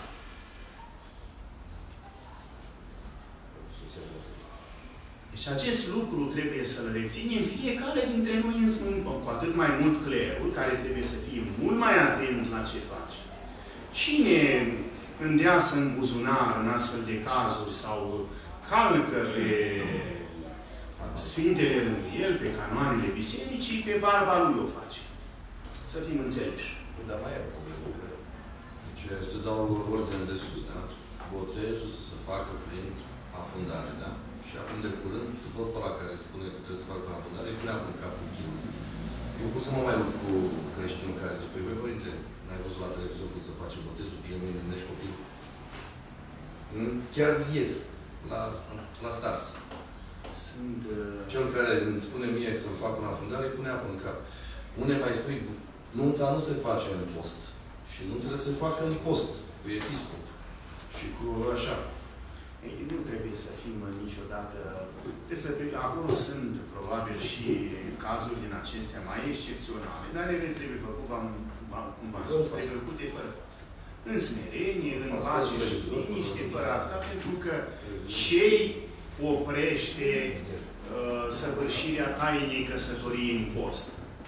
A: Deci acest lucru trebuie să-l reținem fiecare dintre noi în Sfânt, cu atât mai mult clerul, care trebuie să fie mult mai atent la ce face. Cine îndeasă în buzunar în astfel de cazuri sau calcă pe Sfintele Rânduieli, pe canoanele bisericii, pe barba lui o face. Să fim înțeleși.
B: Dar mai e problemă că...
C: Deci să dau ordine de sus, da? Botezul să se facă prin afundare, da? Și acum de curând, văd pe ăla care spune că trebuie să facă prin afundare, îi punea în capul chinului. Eu pot să mă mai lupt cu creștinul care zice, păi, băi, părinte, n-ai văzut la televizor cum să face botezul, pe el mâine nești copilul. Chiar ieri, la, la Stars.
A: Sunt... Uh...
C: Cel care îmi spune mie să-mi fac un afundare, îi pune apă în cap. Unde mai spui, nunta nu se face în post. Și nunțele se facă în post, cu episcop. Și cu așa.
A: Ei, nu trebuie să fim niciodată... Trebuie să, acolo sunt probabil și cazuri din acestea mai excepționale, dar ele trebuie făcut, cum v-am spus, trebuie făcute fără în smerenie, în pace și liniște, fără asta, pentru că cei oprește uh, săvârșirea tainei căsătoriei în post.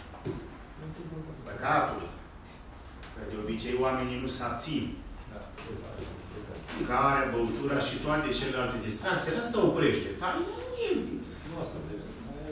A: Păcatul. Că de obicei oamenii nu se abțin. Mâncarea, băutura și toate celelalte distracții, asta oprește. Taina nu e...
F: Nu asta trebuie.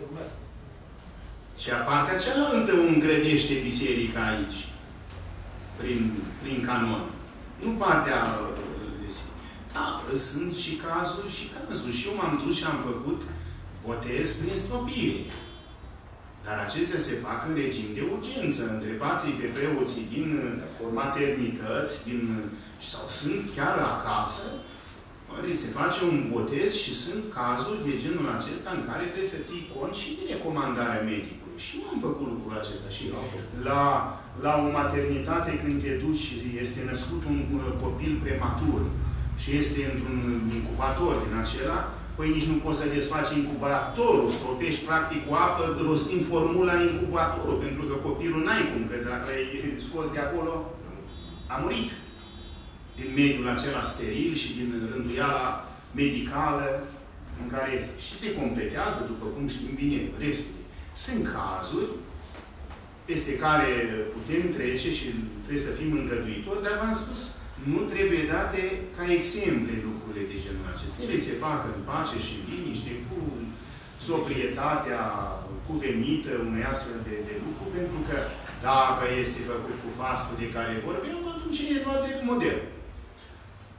A: Și partea cealaltă o încredește biserica aici. Prin, prin canon. Nu partea de sine. Da, sunt și cazuri și cazuri. Și eu m-am dus și am făcut botez prin stropire. Dar acestea se fac în regim de urgență. Întrebați-i pe preoții din maternități, din, sau sunt chiar acasă, se face un botez și sunt cazuri de genul acesta în care trebuie să ții cont și de recomandarea medicului. Și eu am făcut lucrul acesta. Și la, la o maternitate, când te duci și este născut un copil prematur și este într-un incubator din acela, păi nici nu poți să desfaci incubatorul, stropești practic cu apă, rostind formula incubatorul, pentru că copilul n-ai cum, că dacă l-ai scos de acolo, a murit. Din mediul acela steril și din rânduiala medicală în care este. Și se completează, după cum știm bine, restul. Sunt cazuri peste care putem trece și trebuie să fim îngăduitori, dar v-am spus, nu trebuie date ca exemple lucrurile de genul acesta. Ele se fac în pace și în liniște, cu sobrietatea cuvenită unui astfel de, de lucru, pentru că dacă este făcut cu fastul de care vorbeam, atunci e doar drept model.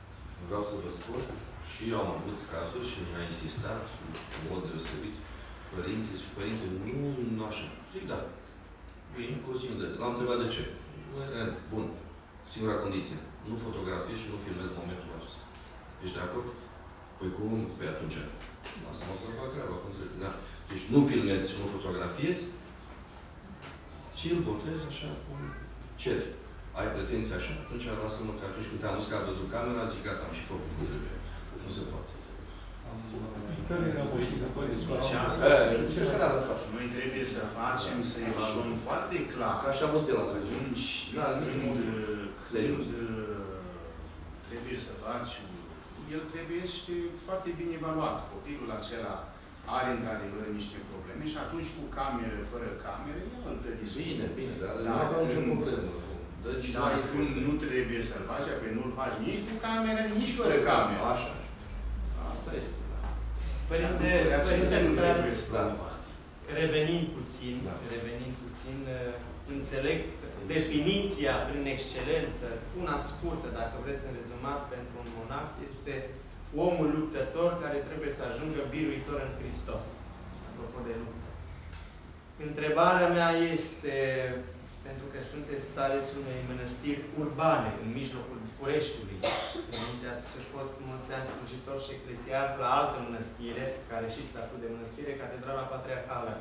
C: Vreau să vă spun, și eu am avut cazuri și mi-a insistat în mod deosebit părinții și părinte, nu, nu așa. Zic, da. Bine, cu o singură. L-am întrebat de ce. Bun. Singura condiție. Nu fotografie și nu filmez momentul acesta. Ești de acord? Păi cum? Păi atunci. Asta nu o să fac treaba. Da? Deci nu filmezi și nu fotografiezi și îl botezi așa cum ceri. Ai pretenții așa, atunci lasă-mă că atunci când te-am văzut că a văzut camera, zic gata, am și făcut cum trebuie. Nu se poate.
B: Care era politica?
A: Deci asta,
B: Ce care a lăsat?
A: noi trebuie să facem, să evaluăm foarte clar.
C: Ca așa a fost el la trecut.
A: Atunci,
C: Da, niciun mod.
A: când trebuie să faci, el trebuie și foarte bine evaluat. Copilul acela are într-adevăr niște probleme și atunci cu cameră, fără cameră, e o altă discuție.
C: Bine, bine, dar
A: Dar
C: nu aveam nicio
A: când-
C: problemă. Deci,
A: Dar când nu trebuie să-l faci, apoi nu-l faci nici cu cameră, nici fără cameră.
C: Așa. Asta este.
E: Părinte,
A: Acestea
E: Părinte
A: nu
E: Strat,
A: trebuie să promovate.
E: revenind puțin,
C: Da.
E: revenind puțin, înțeleg definiția prin excelență, una scurtă, dacă vreți în rezumat, pentru un monah, este omul luptător care trebuie să ajungă biruitor în Hristos. Apropo de luptă. Întrebarea mea este, pentru că sunteți starețul unei mănăstiri urbane, în mijlocul Bucureștiului, înainte ați fost mulți ani slujitor și eclesiar la altă mănăstire, care și statut de mănăstire, Catedrala Patriarhală.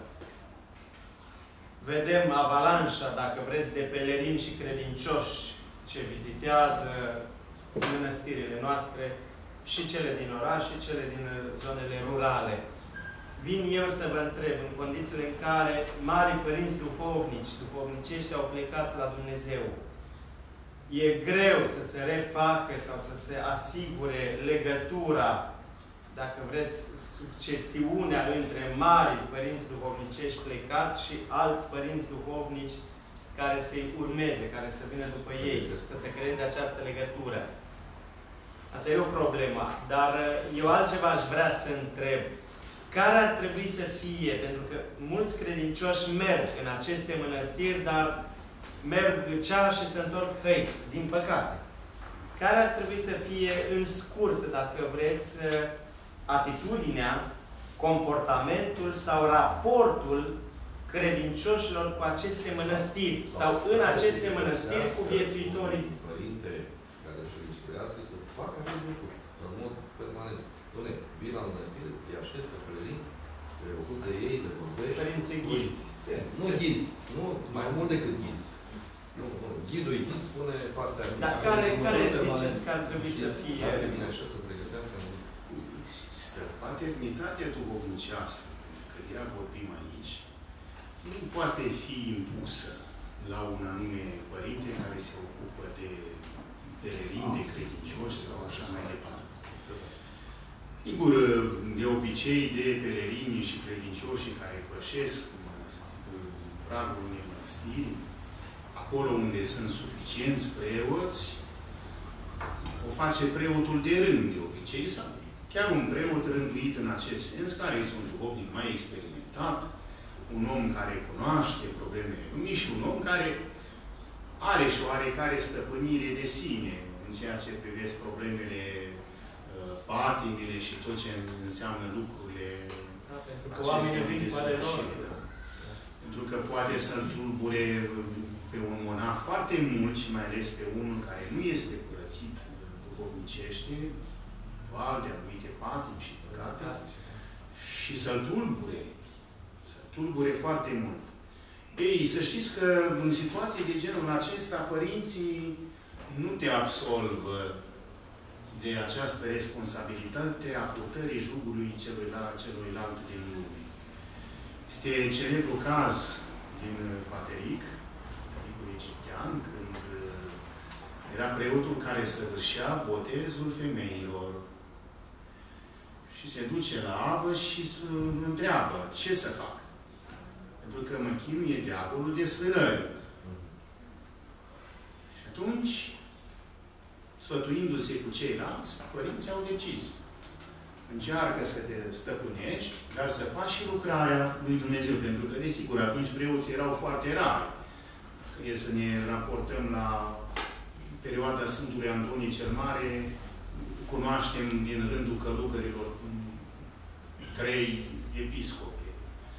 E: Vedem avalanșa, dacă vreți, de pelerini și credincioși ce vizitează mănăstirile noastre, și cele din oraș, și cele din zonele rurale. Vin eu să vă întreb, în condițiile în care mari părinți duhovnici, duhovnicești au plecat la Dumnezeu, e greu să se refacă sau să se asigure legătura, dacă vreți, succesiunea între mari părinți duhovnicești plecați și alți părinți duhovnici care să-i urmeze, care să vină după ei, să se creeze această legătură. Asta e o problemă, dar eu altceva aș vrea să întreb. Care ar trebui să fie, pentru că mulți credincioși merg în aceste mănăstiri, dar merg cea și se întorc hăis, din păcate. Care ar trebui să fie, în scurt, dacă vreți, atitudinea, comportamentul sau raportul credincioșilor cu aceste mănăstiri sau în aceste mănăstiri cu viețuitorii?
C: Părinte care să instruiască să facă acest lucru în mod permanent. Doamne, vin la mănăstire, îi aștept pe pelerini, îi ocup de ei, de vorbești.
E: Părinții ghizi.
C: Nu ghizi, nu, mai mult decât ghizi. Nu, nu. Ghidul e ghid, spune partea ghizi.
E: Dar care, care ziceți că ar trebui să fie?
C: Ar fi bine așa să pregătească.
A: Există paternitatea duhovnicească, că de ea vorbim aici, nu poate fi impusă la un anume părinte care se ocupă de pelerini, de credincioși sau așa mai departe. Sigur, de obicei, de pelerini și credincioși care pășesc în pragul unei mănăstiri, acolo unde sunt suficienți preoți, o face preotul de rând, de obicei, sau chiar un preot rânduit în acest sens, care este un duhovnic mai experimentat, un om care cunoaște problemele lumii și un om care are și oarecare stăpânire de sine în ceea ce privesc problemele, patimile și tot ce înseamnă lucrurile
E: Da, pentru că oamenii vin pare lor.
A: Da. Pentru că poate să-l tulbure pe un monah foarte mult și mai ales pe unul care nu este curățit duhovnicește, alte anumite patimi și păcate, și să-l tulbure. Să-l tulbure foarte mult. Ei, să știți că în situații de genul acesta, părinții nu te absolvă de această responsabilitate a purtării jugului celuilalt, celuilalt din lume. Este celebru caz din Pateric, Patericul egiptean, când era preotul care săvârșea botezul femeilor. Și se duce la avă și îl întreabă, ce să fac? Pentru că mă chinuie diavolul de sfânări. Și atunci, sfătuindu-se cu ceilalți, părinții au decis. Încearcă să te stăpânești, dar să faci și lucrarea lui Dumnezeu. Pentru că, desigur, atunci preoții erau foarte rari. Că e să ne raportăm la perioada Sfântului Antonie cel Mare, cunoaștem din rândul călugărilor trei episcopi.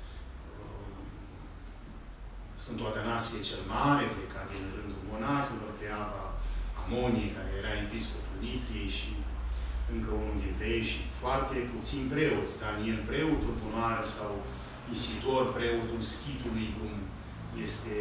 A: Sfântul Atanasie cel Mare, plecat din rândul monahilor, pe Ava Amonie, care era episcopul Nitriei și încă unul dintre ei și foarte puțini preoți. Daniel, preotul Bunoară, sau Isidor, preotul Schitului, cum este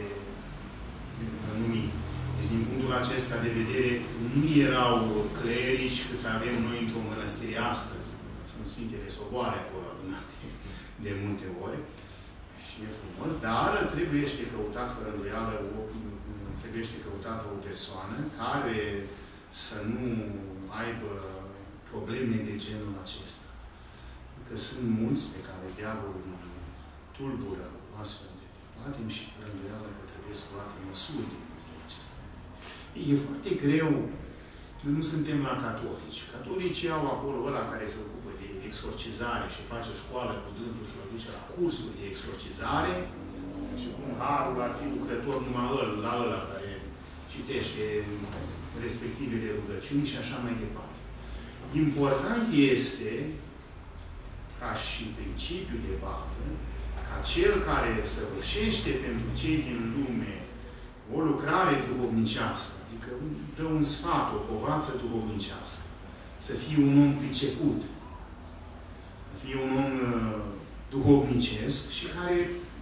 A: numit. Deci, din punctul acesta de vedere, nu erau clerici câți avem noi într-o mănăstire astăzi. Sunt Sfintele Soboare acolo adunate de multe ori. Și e frumos, dar trebuie să căutat, fără îndoială, trebuie să căutată o persoană care să nu aibă probleme de genul acesta. Că sunt mulți pe care diavolul tulbură astfel de patim și fără îndoială că trebuie să luate măsuri din punctul acesta. E foarte greu. Noi nu suntem la catolici. Catolicii au acolo ăla care se ocupă de exorcizare și face școală cu dânsul și o duce la cursuri de exorcizare și cum harul ar fi lucrător numai ăl, la ăla care citește respectivele rugăciuni și așa mai departe. Important este, ca și principiu de bază, ca cel care săvârșește pentru cei din lume o lucrare duhovnicească, adică dă un sfat, o povață duhovnicească, să fie un om priceput, să fie un om uh, duhovnicesc și care,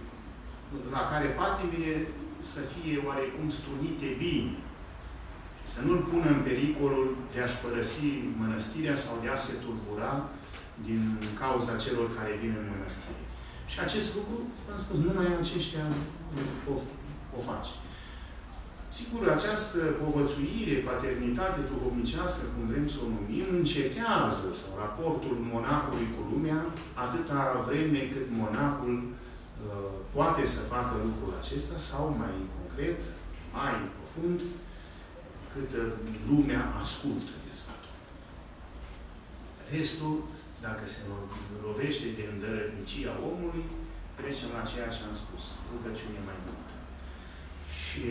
A: la care patimile să fie oarecum strunite bine. Să nu-l pună în pericolul de a-și părăsi mănăstirea sau de a se tulbura din cauza celor care vin în mănăstire. Și acest lucru, am spus, numai aceștia o, o face. Sigur, această povățuire, paternitate duhovnicească, cum vrem să o numim, încetează, sau raportul monahului cu lumea, atâta vreme cât monahul uh, poate să facă lucrul acesta, sau mai concret, mai profund, cât lumea ascultă de sfatul. Restul, dacă se rovește de îndărătnicia omului, trecem la ceea ce am spus. Rugăciune mai mult. Și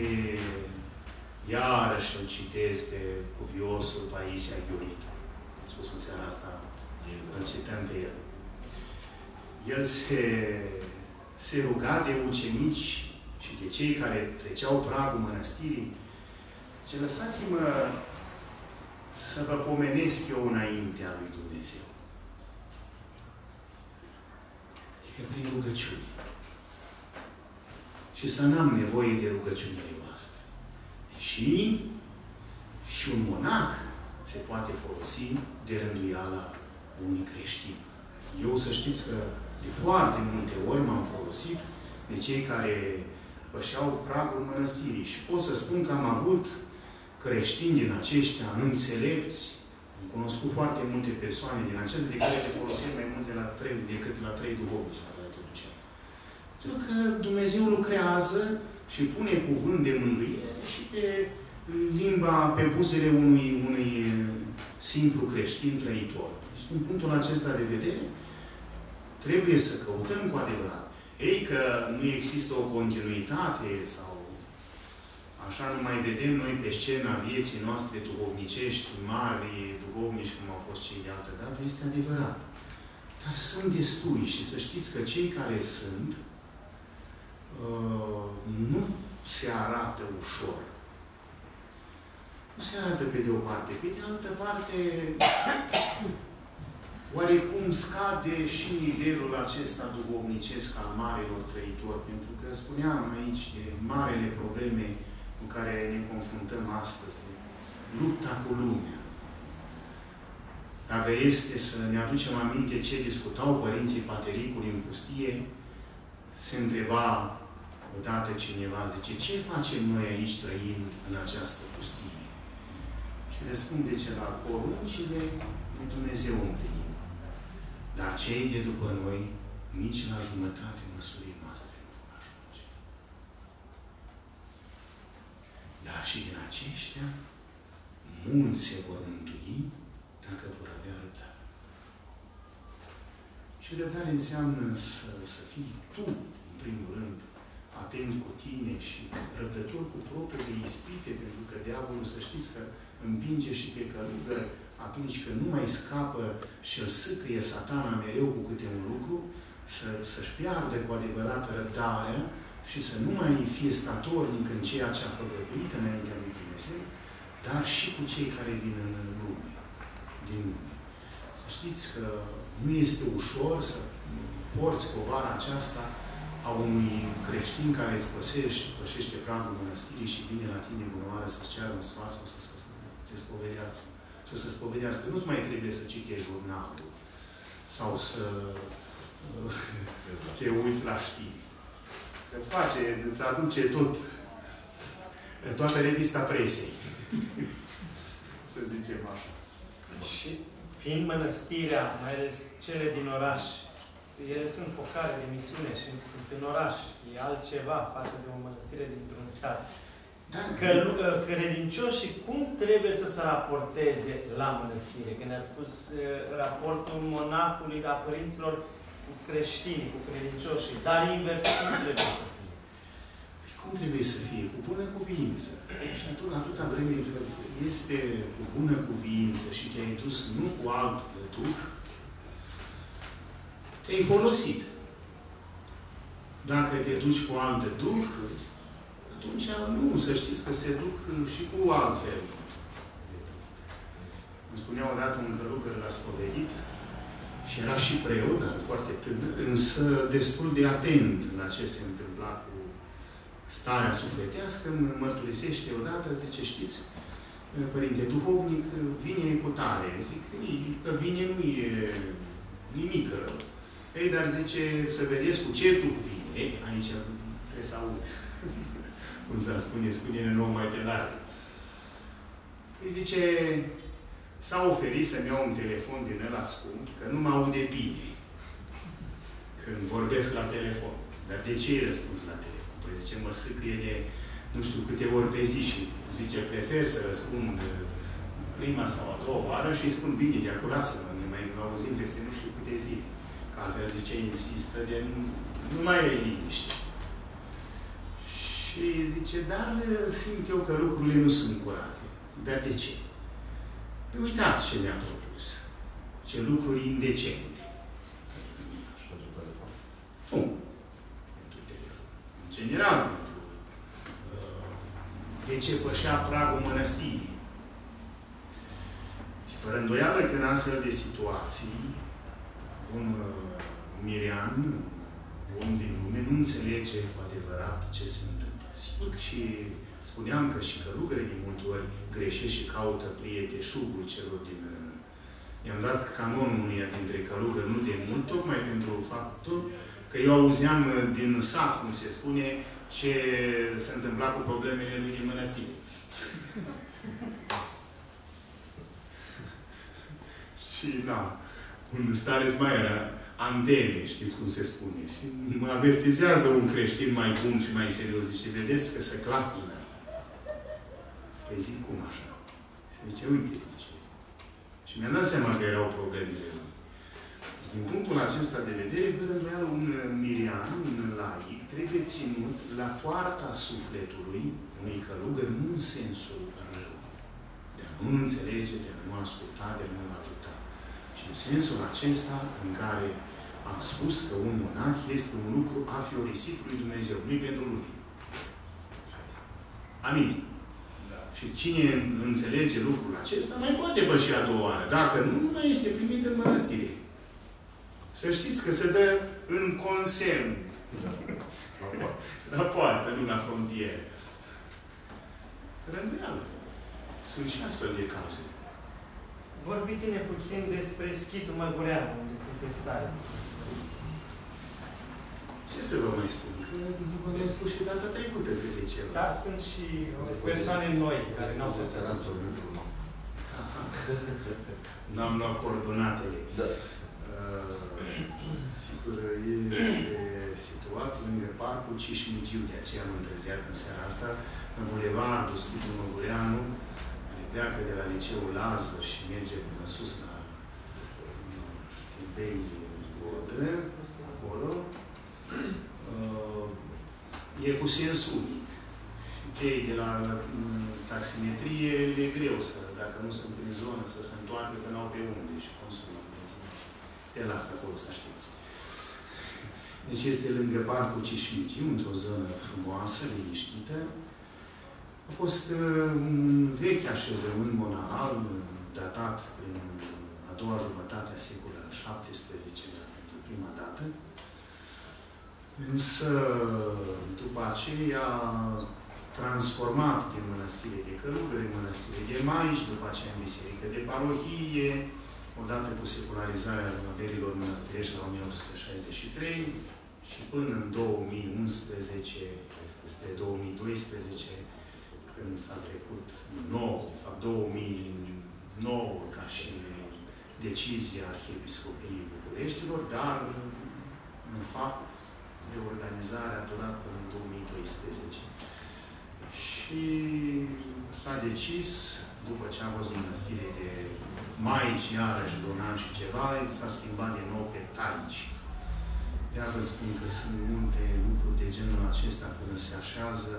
A: iarăși îl citez pe cuviosul Paisia Ghioritu. Am spus în seara asta, îl cităm pe el. El se, se ruga de ucenici și de cei care treceau pragul mănăstirii. Ce lăsați-mă să vă pomenesc eu înaintea lui Dumnezeu. Adică prin rugăciune. Și să n-am nevoie de rugăciunile voastre. Și, și un monah se poate folosi de rânduiala unui creștin. Eu să știți că de foarte multe ori m-am folosit de cei care pășeau pragul mănăstirii. Și pot să spun că am avut creștini din aceștia înțelepți. Am cunoscut foarte multe persoane din acestea de care te folosim mai multe la trei, decât la trei duhovnici. Pentru că Dumnezeu lucrează și pune cuvânt de mângâiere și pe limba, pe buzele unui, unui simplu creștin trăitor. Deci, din punctul acesta de vedere, trebuie să căutăm cu adevărat. Ei, că nu există o continuitate sau așa nu mai vedem noi pe scena vieții noastre duhovnicești, mari duhovnici, cum au fost cei de altă dată, este adevărat. Dar sunt destui și să știți că cei care sunt uh, nu se arată ușor. Nu se arată pe de o parte. Pe de altă parte, oarecum scade și nivelul acesta duhovnicesc al marilor trăitori. Pentru că spuneam aici de marele probleme cu care ne confruntăm astăzi. Lupta cu lumea. Dacă este să ne aducem aminte ce discutau părinții Patericului în pustie, se întreba odată cineva, zice, ce facem noi aici trăind în această pustie? Și răspunde celălalt, poruncile lui Dumnezeu împlinim. Dar cei de după noi, nici la jumătate măsurii noastre nu vor ajunge. Dar și din aceștia, mulți se vor mântui dacă vor avea răbdare. Și răbdare înseamnă să, să fii tu, în primul rând, atent cu tine și răbdător cu propriile ispite, pentru că diavolul, să știți că împinge și pe călugăr atunci când nu mai scapă și îl sâcâie Satana mereu cu câte un lucru, să, să-și piardă cu adevărat răbdarea și să nu mai fie statornic în ceea ce a făgăduit înaintea lui Dumnezeu, dar și cu cei care vin în lume, din lume. Să știți că nu este ușor să porți povara aceasta a unui creștin care îți păsește, pășește pragul mănăstirii și vine la tine bunoară să-ți ceară un sfat sau să se spovedească. Să se spovedească. Nu-ți mai trebuie să citești jurnalul sau să te uiți la știri. Îți face, îți aduce tot, toată revista presei. Să zicem așa.
E: Și fiind mănăstirea, mai ales cele din oraș, ele sunt focare de misiune și sunt în oraș. E altceva față de o mănăstire dintr-un sat.
A: Da.
E: Că, că credincioșii cum trebuie să se raporteze la mănăstire? Când ați spus raportul monacului, a părinților cu creștinii, cu credincioșii, dar invers, cum trebuie să fie?
A: Cum trebuie să fie? Cu bună cuviință. Și atunci, atâta vreme că este cu bună cuviință și te-ai dus nu cu alt duh, te-ai folosit. Dacă te duci cu alt duh, atunci nu, să știți că se duc și cu altfel. Îmi spunea odată un călugăr la spovedit și era și preot, dar foarte tânăr, însă destul de atent la ce se întâmpla cu starea sufletească, îmi mărturisește odată, zice, știți, părinte duhovnic, vine cu tare. Zic, că vine nu e nimic rău. Ei, dar zice, să vedeți cu ce duh vine. Ei, aici trebuie să aud. Cum să spune, spune-ne nouă mai pe larg. Îi zice, s-a oferit să-mi iau un telefon din ăla scump, că nu mă aude bine când vorbesc la telefon. Dar de ce îi răspuns la telefon? Păi zice, mă sâcrie de nu știu câte ori pe zi și zice, prefer să răspund prima sau a doua oară și îi spun, bine, de acolo lasă-mă, ne mai auzim peste nu știu câte zile. Că altfel, zice, insistă de nu, nu mai e liniște. Și zice, dar simt eu că lucrurile nu sunt curate. Zic, dar de ce? Păi uitați ce mi-a propus. Ce lucruri indecente.
C: Și pentru telefon?
A: Nu. Pentru telefon. În general, pentru de ce pășea pragul mănăstirii. Și fără îndoială că în astfel de situații un mirean, om din lume, nu înțelege cu adevărat ce se întâmplă. Sigur și spuneam că și călugării de multe ori greșesc și caută prieteșugul celor din... I-am dat canonul unuia dintre călugări nu de mult, tocmai pentru faptul că eu auzeam din sat, cum se spune, ce se întâmpla cu problemele lui din mănăstire. Și da, un stareț mai era antene, știți cum se spune. Și mă avertizează un creștin mai bun și mai serios. Zice, vedeți că se clatină. Păi zic, cum așa? Și zice, uite, zice. Și mi-am dat seama că erau problemele lui. Din punctul acesta de vedere, fără îndoială, un mirian, un laic, trebuie ținut la poarta sufletului unui călugăr, nu în sensul rău. De a nu înțelege, de a nu asculta, de a nu ajuta. Și în sensul acesta în care am spus că un monah este un lucru afiorisit lui Dumnezeu, nu pentru lui. Amin. Da. Și cine înțelege lucrul acesta mai poate păși a doua oară. Dacă nu, nu mai este primit în mănăstire. Să știți că se dă în consemn.
C: Da. La poartă.
A: La poartă, nu la frontieră. Rânduială. Sunt și astfel de cazuri.
E: Vorbiți-ne puțin despre Schitul Măgureanu, unde sunteți stareți.
A: Ce să vă mai spun? Că vă mai spus și data trecută câte ceva.
E: Dar sunt și persoane noi care n-au fost
C: lanțul lucru.
A: N-am luat coordonatele.
C: Da.
A: Sigur, este situat lângă parcul Cișmigiu, de aceea am întârziat în seara asta, în bulevardul Schitul Măgureanu, care pleacă de la liceul Lază și merge până sus la Timbei Vodă, acolo. E cu sens unic. Cei de la taximetrie le e greu să, dacă nu sunt prin zonă, să se întoarcă, că n-au pe unde și cum să te lasă acolo, să știți. Deci este lângă Parcul Cismigiu, într-o zonă frumoasă, liniștită. A fost uh, un vechi așezământ monahal, datat prin a doua jumătate a secolului al șaptesprezecelea pentru prima dată. Însă, după aceea, transformat din mănăstire de călugări în mănăstire de maici, după aceea în biserică de parohie, odată cu secularizarea averilor mănăstirești la o mie opt sute șaizeci și trei și până în două mii unsprezece, spre două mii doisprezece, când s-a trecut nou, de fapt două mii nouă, ca și decizia Arhiepiscopiei Bucureștilor, dar, în fapt, reorganizarea a durat până în două mii doisprezece. Și s-a decis, după ce a fost mănăstire de maici, iarăși, de un an și ceva, s-a schimbat din nou pe taici. Iar vă spun că sunt multe lucruri de genul acesta până se așează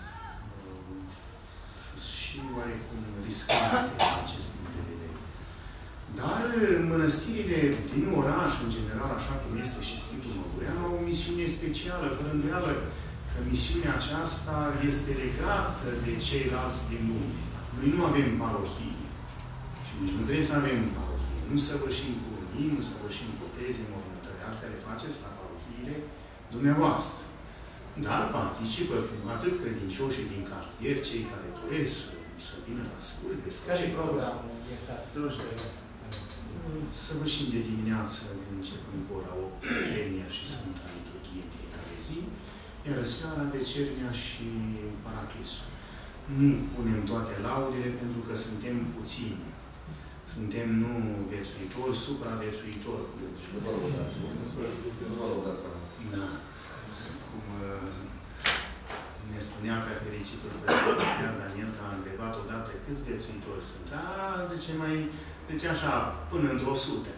A: și oarecum riscante din acest punct de vedere. Dar mănăstirile din oraș, în general, așa cum este și Sfântul Măgurean, au o misiune specială, fără îndoială că misiunea aceasta este legată de ceilalți din lume. Noi nu avem parohie. Și nici nu trebuie să avem parohie. Nu săvârșim curunii, nu săvârșim boteze, mormântări. Astea le faceți la parohiile dumneavoastră. Dar participă atât credincioșii din cartier, cei care doresc să vină la slujbe.
E: Care-i programul? Iertați, slujbele.
A: Săvârșim de dimineață, începând cu ora opt, Trenia și Sfânta Liturghie în fiecare zi, iar seara, Vecernia și Paraclisul. Nu punem toate laudele pentru că suntem puțini. Suntem nu viețuitori, supraviețuitori.
C: Nu vă lăudați, nu vă lăudați.
A: Da. Cum ne spunea prea fericitul Părinte Daniel, că a întrebat odată câți viețuitori sunt. A, zice, mai, deci așa, până într-o sută.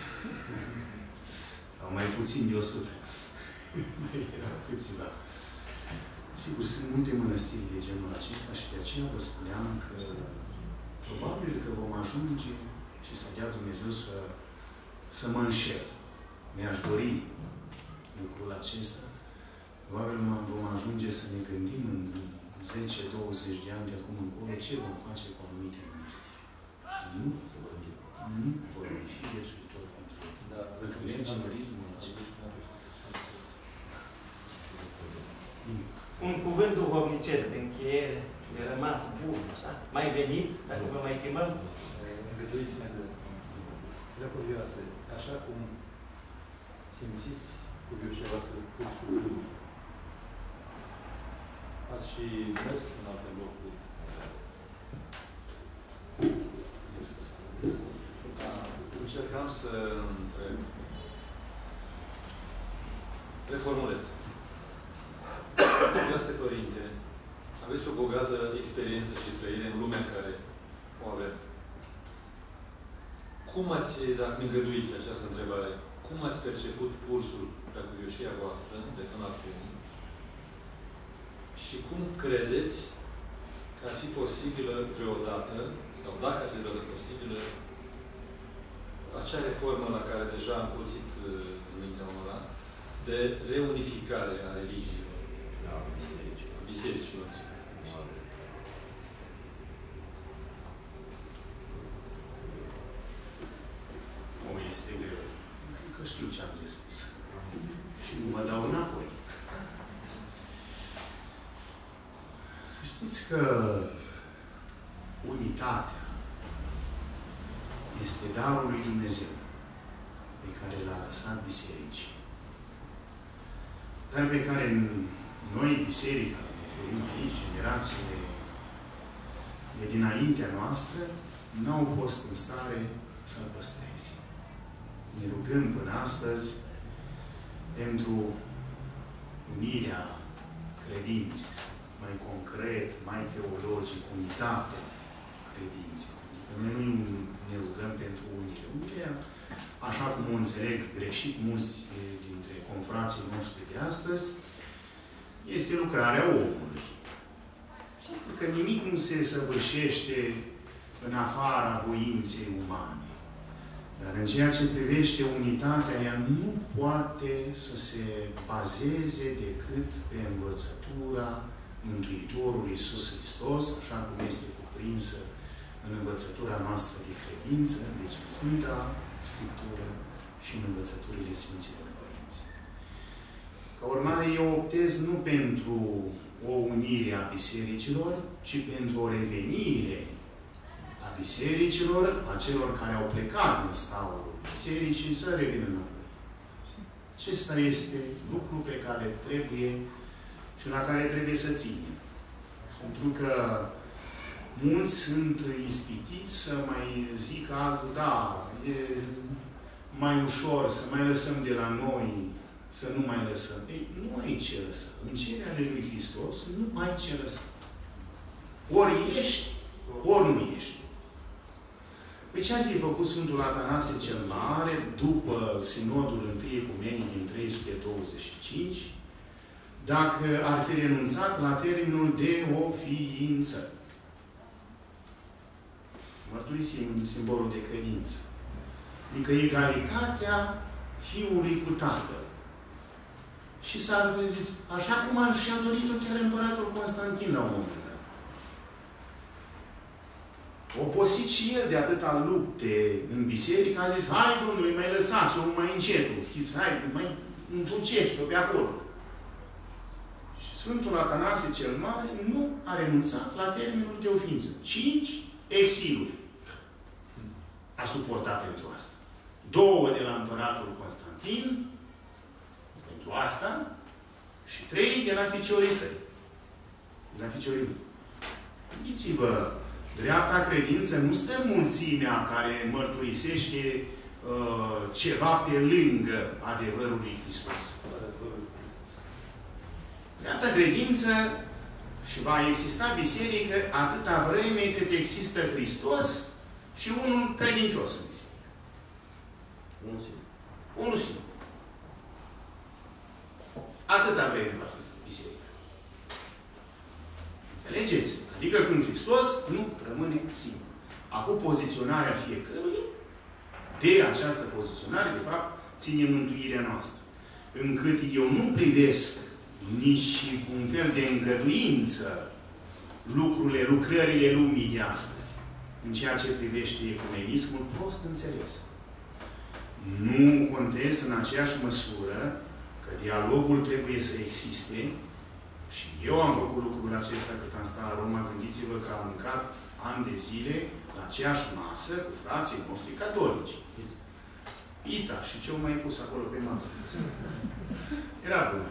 A: Sau mai puțin de o sută. Mai erau câțiva. Sigur, sunt multe mănăstiri de genul acesta și de aceea vă spuneam că probabil că vom ajunge și să dea Dumnezeu să, să mă înșel. Mi-aș dori lucrul acesta. Probabil vom ajunge să ne gândim în zece douăzeci de ani de acum încolo ce vom face cu anumite mănăstiri. Nu? Nu vor fi viețuitori pentru ei. Dacă mergem în ritmul acesta.
E: Un cuvânt duhovnicesc de încheiere, de rămas bun, așa? Mai veniți, dacă vă mai chemăm?
F: Îngăduiți-ne de Preacuvioase, așa cum simțiți cuvioșia voastră cursul lumii, ați și mers în alte locuri.
C: Încercam să întreb. Reformulez. Dumneavoastră, Părinte, aveți o bogată experiență și trăire în lumea care o avem. Cum ați, dacă mi îngăduiți această întrebare, cum ați perceput pulsul preacuvioșia voastră de până acum și cum credeți că ar fi posibilă vreodată, sau dacă ar fi vreodată posibilă, acea reformă la care deja am pulsit în mintea omului, de reunificare a religiilor, a bisericilor.
A: O, este greu. Că știu ce am de spus. Și nu mă dau înapoi. Să știți că unitatea este darul lui Dumnezeu pe care l-a lăsat bisericii. Dar pe care noi, biserica, ne referim aici, generațiile de dinaintea noastră, n-au fost în stare să-l păstreze. Ne rugăm până astăzi pentru unirea credinței, mai concret, mai teologic, unitatea credinței. Noi nu ne rugăm pentru unirea. Unirea, așa cum o înțeleg greșit mulți dintre confrații noștri de astăzi, este lucrarea omului. Sigur că nimic nu se săvârșește în afara voinței umane. Dar în ceea ce privește unitatea, ea nu poate să se bazeze decât pe învățătura Mântuitorului Iisus Hristos, așa cum este cuprinsă în învățătura noastră de credință, deci în Sfânta Scriptură și în învățăturile Sfinților Părinți. Ca urmare, eu optez nu pentru o unire a bisericilor, ci pentru o revenire a bisericilor, a celor care au plecat din staul bisericii, să revină înapoi. Acesta este lucru pe care trebuie și la care trebuie să ținem. Pentru că mulți sunt ispitiți să mai zic azi, da, e mai ușor să mai lăsăm de la noi, să nu mai lăsăm. Ei, nu ai ce lăsa. În cele ale lui Hristos nu ai ce lăsa. Ori ești, ori nu ești. Păi ce ar fi făcut Sfântul Atanase cel Mare după Sinodul întâi Ecumenic din trei sute douăzeci și cinci, dacă ar fi renunțat la termenul de o ființă? Mărturisim simbolul de credință. Adică egalitatea Fiului cu Tatăl. Și s-ar fi zis, așa cum ar și-a dorit-o chiar împăratul Constantin la un moment dat. Oposit și el de atâta lupte în biserică, a zis, hai, domnule, mai lăsați-o mai încetul, știți, hai, mai întulcești-o pe acolo. Și Sfântul Atanase cel Mare nu a renunțat la termenul de o ființă. Cinci exiluri a suportat pentru asta. Două de la împăratul Constantin, pentru asta, și trei de la ficiorii săi. De la ficiorii lui. Gândiți-vă, dreapta credință nu stă mulțimea care mărturisește uh, ceva pe lângă adevărul lui Hristos. Dreapta credință și va exista biserică atâta vreme cât există Hristos și unul credincios în biserică.
C: Unul singur.
A: Unul singur. Atâta vreme va fi biserică. Înțelegeți? Adică când Hristos nu rămâne singur. Acum poziționarea fiecărui, de această poziționare, de fapt, ține mântuirea noastră. Încât eu nu privesc nici cu un fel de îngăduință lucrurile, lucrările lumii de astăzi, în ceea ce privește ecumenismul prost înțeles. Nu contez în aceeași măsură că dialogul trebuie să existe și eu am făcut lucrul acesta cât am stat la Roma. Gândiți-vă că am mâncat ani de zile la aceeași masă cu frații noștri catolici. Pizza și ce-au mai pus acolo pe masă. Era bună.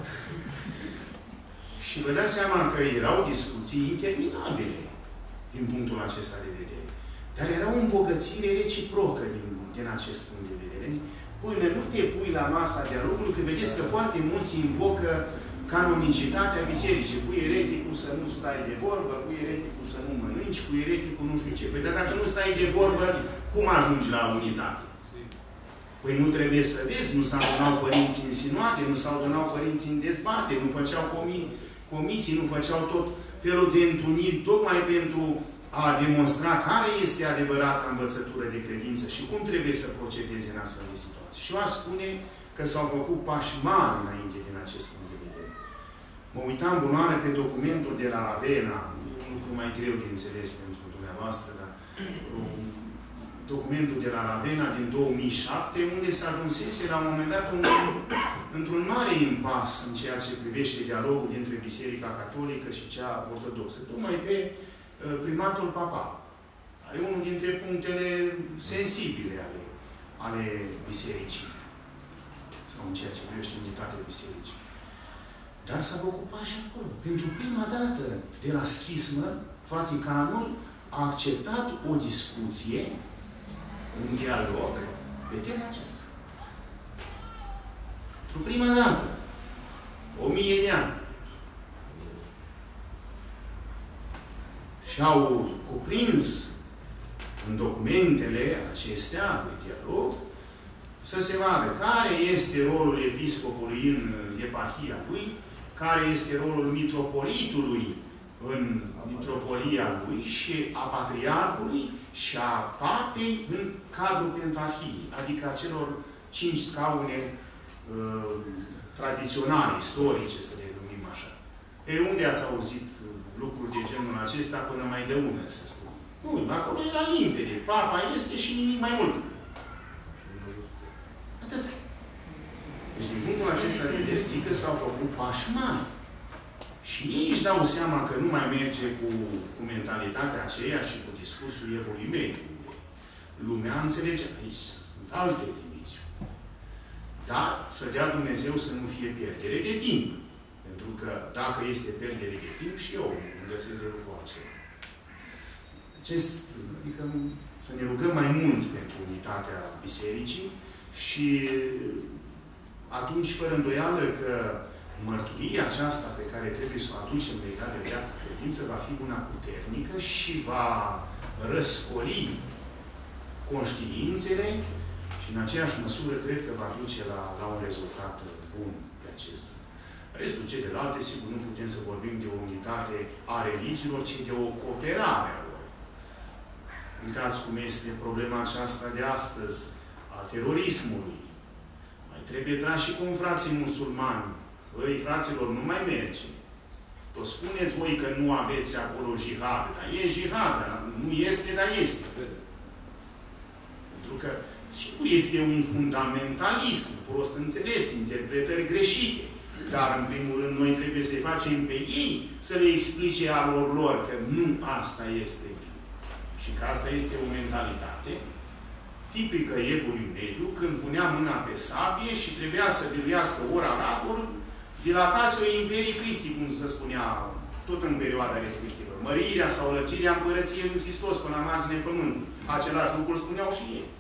A: Și vă dați seama că erau discuții interminabile din punctul acesta de vedere. Dar era o îmbogățire reciprocă din, din acest punct de vedere. Până nu te pui la masa dialogului, că vedeți că foarte mulți invocă canonicitatea bisericii. Cu ereticul să nu stai de vorbă, cu ereticul să nu mănânci, cu ereticul nu știu ce. Păi dar dacă nu stai de vorbă, cum ajungi la unitate? Păi nu trebuie să vezi, nu s-au adunat părinții în sinoade, nu s-au adunat părinții în dezbate, nu făceau comi comisii, nu făceau tot felul de întruniri, tocmai pentru a demonstra care este adevărata învățătură de credință și cum trebuie să procedeze în astfel de situații. Și eu aș spune că s-au făcut pași mari înainte din acest punct de vedere. Mă uitam bunoare pe documentul de la Ravenna, un lucru mai greu de înțeles pentru dumneavoastră, dar um, documentul de la Ravenna din două mii șapte, unde s-a ajunsese la un moment dat un, într-un mare impas în ceea ce privește dialogul dintre Biserica Catolică și cea Ortodoxă. Tocmai pe uh, primatul papal. Are unul dintre punctele sensibile ale, ale Bisericii. Sau în ceea ce privește unitatea Bisericii. Dar s-a făcut pași acolo. Pentru prima dată de la schismă, Vaticanul a acceptat o discuție, un dialog pe tema aceasta. Pentru prima dată. O mie de ani. Și-au cuprins în documentele acestea de dialog să se vadă care este rolul episcopului în eparhia lui, care este rolul mitropolitului în mitropolia lui și a patriarhului și a papei în cadrul pentarhiei, adică a celor cinci scaune uh, tradiționale, istorice, să le numim așa. Pe unde ați auzit lucruri de genul acesta până mai de ună, să spun? Nu, acolo era limpede. Papa este și nimic mai mult. Atât. Deci, din punctul acesta de vedere, zic că s-au făcut pași mari. Și ei își dau seama că nu mai merge cu, cu mentalitatea aceea și cu discursul evului mediu. Lumea înțelege. Aici sunt alte dimensiuni. Dar să dea Dumnezeu să nu fie pierdere de timp. Pentru că dacă este pierdere de timp, și eu îmi găsesc de lucru acela. Acest, adică să ne rugăm mai mult pentru unitatea Bisericii și atunci, fără îndoială, că mărturia aceasta pe care trebuie să o aducem legat de dreapta credință va fi una puternică și va răscoli conștiințele și în aceeași măsură cred că va duce la, la un rezultat bun pe acest. Restul celelalte, sigur, nu putem să vorbim de o unitate a religiilor, ci de o cooperare a lor. Uitați cum este problema aceasta de astăzi, a terorismului. Mai trebuie trași și cum frații musulmani. Băi, fraților, nu mai merge. O spuneți voi că nu aveți acolo jihad, dar e jihad, dar nu este, dar este. Pentru că, sigur, este un fundamentalism, prost înțeles, interpretări greșite. Dar, în primul rând, noi trebuie să-i facem pe ei să le explice alor lor că nu asta este bine. Și că asta este o mentalitate tipică evului mediu, când punea mâna pe sabie și trebuia să biruiască ora la ori, dilatați-o imperii Cristi, cum se spunea tot în perioada respectivă. Mărirea sau lărgirea împărăției lui Hristos până la marginea pământului. Același lucru îl spuneau și ei.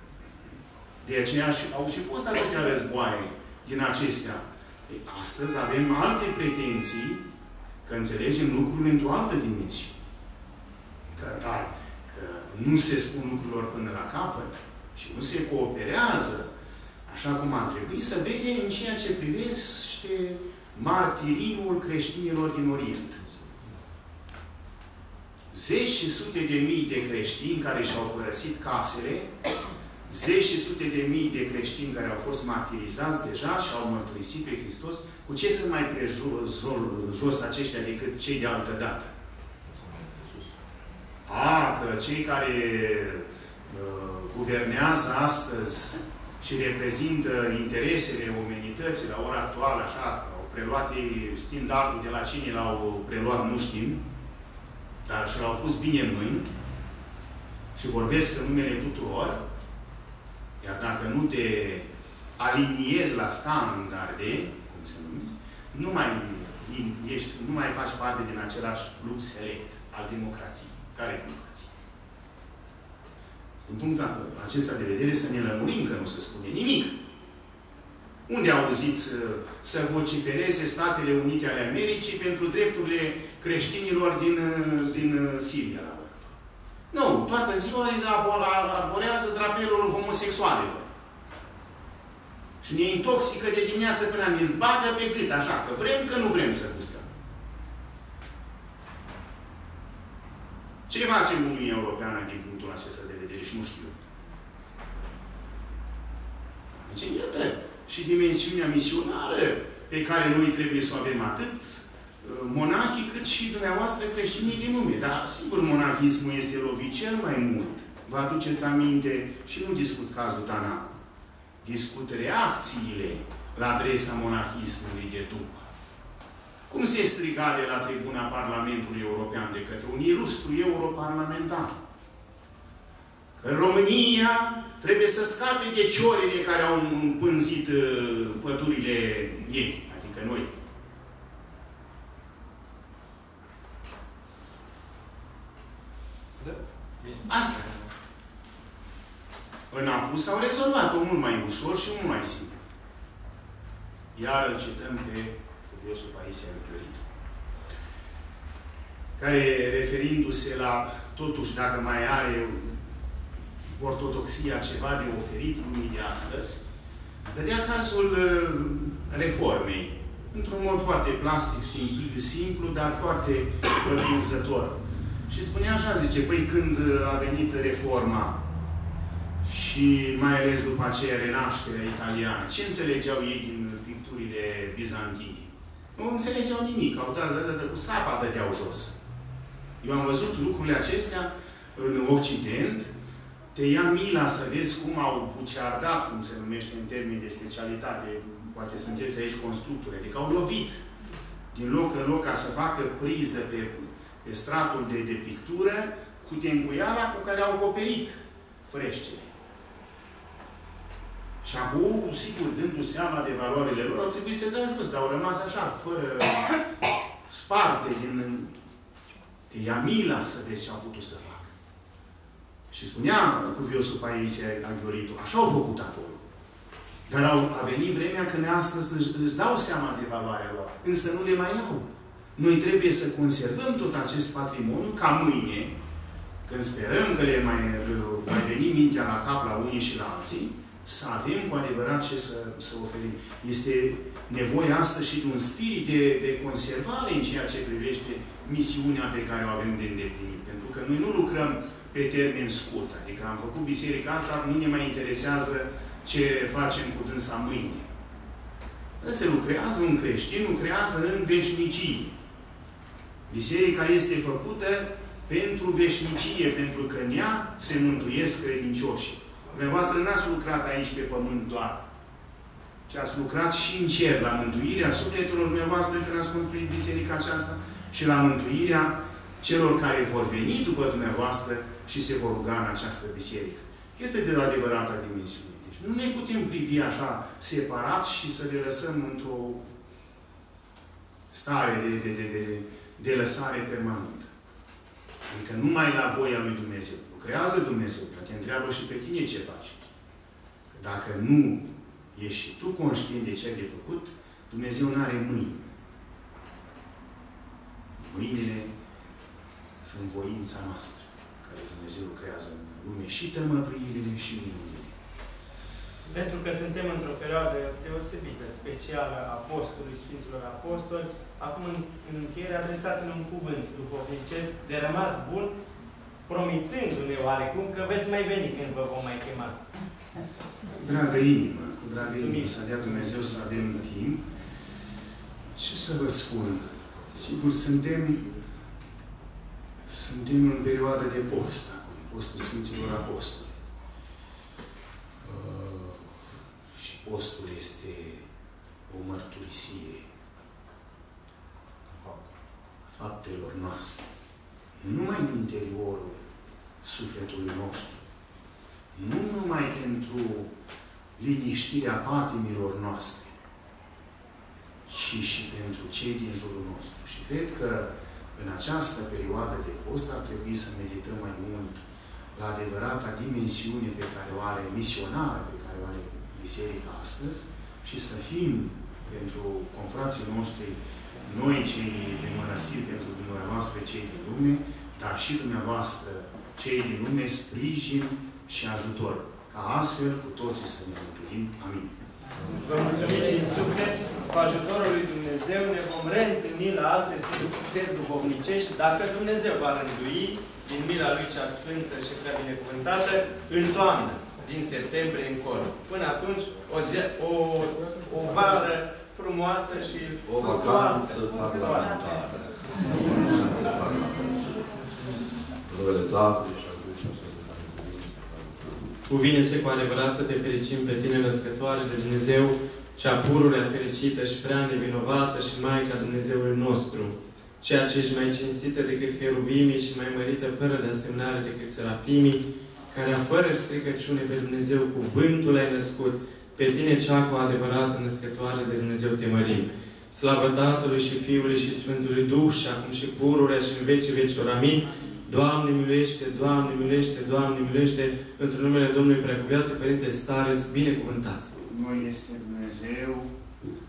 A: De aceea au și fost atâtea războaie din acestea. Ei, astăzi avem alte pretenții că înțelegem lucrurile într-o altă dimensiune. Că, dar, că nu se spun lucrurilor până la capăt și nu se cooperează așa cum ar trebui, să vede în ceea ce privește martiriul creștinilor din Orient. Zeci și sute de mii de creștini care și-au părăsit casele, zeci și sute de mii de creștini care au fost martirizați deja și au mărturisit pe Hristos, cu ce sunt mai prejos jos aceștia decât cei de altă dată? A, că cei care uh, guvernează astăzi și reprezintă interesele omenității la ora actuală, așa, au preluat ei standardul de la cine l-au preluat, nu știm, dar și l-au pus bine în mâini și vorbesc în numele tuturor, iar dacă nu te aliniezi la standarde, cum se numește, nu mai, ești, nu mai faci parte din același club select al democrației. Care e democrație? Din punctul acesta de vedere să ne lămurim că nu se spune nimic. Unde auziți să, să vocifereze Statele Unite ale Americii pentru drepturile creștinilor din, din Siria? Nu. Toată ziua arborează drapelul homosexualilor. Și ne intoxică de dimineață până ne-l bagă pe gât, așa, că vrem, că nu vrem să gustăm. Ce face Uniunea Europeană din punctul acesta de vedere? Și nu știu. Deci, iată, și dimensiunea misionară pe care noi trebuie să o avem atât monahii, cât și dumneavoastră creștinii din lume. Dar, sigur, monahismul este lovit cel mai mult. Vă aduceți aminte și nu discut cazul Tana. Discut reacțiile la adresa monahismului de după. Cum se striga de la tribuna Parlamentului European de către un ilustru europarlamentar? Că România trebuie să scape de ciorile care au împânzit uh, pădurile ei, adică noi. Asta. În apus au rezolvat-o mult mai ușor și mult mai simplu. Iar îl cităm pe cuviosul Paisia Victoritu, care, referindu-se la, totuși, dacă mai are ortodoxia ceva de oferit lumii de astăzi, dădea cazul uh, reformei într-un mod foarte plastic, simplu, simplu dar foarte pătrunzător. Și spunea așa, zice, păi când a venit reforma și mai ales după aceea renașterea italiană, ce înțelegeau ei din picturile bizantine? Nu înțelegeau nimic, au dat, dat, dat, cu sapa dădeau jos. Eu am văzut lucrurile acestea în Occident, te ia mila să vezi cum au buceardat, cum se numește în termeni de specialitate, poate sunteți aici constructori, adică au lovit din loc în loc ca să facă priză pe, pe stratul de, de pictură cu tencuiala cu care au acoperit freștele. Și acum, sigur, dându-se seama de valoarele lor, au trebuit să dea jos, dar au rămas așa, fără sparte din... Te ia mila să vezi ce au putut să facă. Și spunea cuviosul Paisie Aghioritu, așa au făcut acolo. Dar au, a venit vremea când astăzi își, își dau seama de valoarea lor, însă nu le mai iau. Noi trebuie să conservăm tot acest patrimoniu ca mâine, când sperăm că le mai, mai veni mintea la cap la unii și la alții, să avem cu adevărat ce să, să oferim. Este nevoie astăzi și de un spirit de, de conservare în ceea ce privește misiunea pe care o avem de îndeplinit. Pentru că noi nu lucrăm pe termen scurt. Adică am făcut biserica asta, nu ne mai interesează ce facem cu dânsa mâine. Se lucrează, un creștin lucrează în veșnicie. Biserica este făcută pentru veșnicie, pentru că în ea se mântuiesc credincioșii. Dumneavoastră n-ați lucrat aici pe pământ doar, ci ați lucrat și în cer, la mântuirea sufletelor dumneavoastră când ați construit biserica aceasta și la mântuirea celor care vor veni după dumneavoastră și se vor ruga în această biserică. Iată de adevărata dimensiune. Deci nu ne putem privi așa separat și să le lăsăm într-o stare de, de, de, de, de lăsare permanentă. Adică numai la voia lui Dumnezeu. Lucrează Dumnezeu, dar te întreabă și pe tine ce faci. Dacă nu ești și tu conștient de ce ai de făcut, Dumnezeu nu are mâini. Mâinile sunt voința noastră, care Dumnezeu lucrează în lume și tămăduirile și minunile.
E: Pentru că suntem într-o perioadă deosebită, specială a postului Sfinților Apostoli, acum în, în încheiere adresați-ne un cuvânt duhovnicesc de rămas bun, promițându-ne oarecum că veți mai veni când vă vom mai chema.
A: Dragă inimă, cu dragă inimă, să dea Dumnezeu să avem timp. Ce să vă spun? Sigur, suntem suntem în perioadă de post acum, postul Sfinților Apostoli. Uh, și postul este o mărturisire a faptelor noastre. Nu numai în interiorul sufletului nostru, nu numai pentru liniștirea patimilor noastre, ci și pentru cei din jurul nostru. Și cred că în această perioadă de post ar trebui să medităm mai mult la adevărata dimensiune pe care o are, misionară pe care o are Biserica astăzi și să fim pentru confrații noștri, noi cei de mănăstiri, pentru dumneavoastră cei din lume, dar și dumneavoastră cei din lume, sprijin și ajutor. Ca astfel cu toții să ne mântuim. Amin.
E: Vă mulțumim din suflet. Cu ajutorul lui Dumnezeu ne vom reîntâlni la alte seri duhovnicești, dacă Dumnezeu va rândui din mila Lui cea Sfântă și prea binecuvântată, în toamnă, din septembrie încolo. Până atunci, o, zi, o, o vară frumoasă și
C: o vacanță parlamentară. O vacanță parlamentară. Numele Tatălui și al Fiului și al Sfântului Cuvânt.
G: Cuvine-se cu adevărat să te fericim pe tine, născătoare de Dumnezeu, cea pururea fericită și prea nevinovată și Maica Dumnezeului nostru, ceea ce ești mai cinstită decât heruvimii și mai mărită fără de asemnare decât serafimii, care fără stricăciune pe Dumnezeu cuvântul ai născut, pe tine cea cu adevărată născătoare de Dumnezeu te mărim. Slavă Tatălui și Fiului și Sfântului Duh și acum și pururea și în vecii vecilor. Amin. Doamne miluiește, Doamne miluiește, Doamne miluiește, într-un numele Domnului Preacuvioasă Părinte Stareț, binecuvântați!
A: Noi este Dumnezeu, cu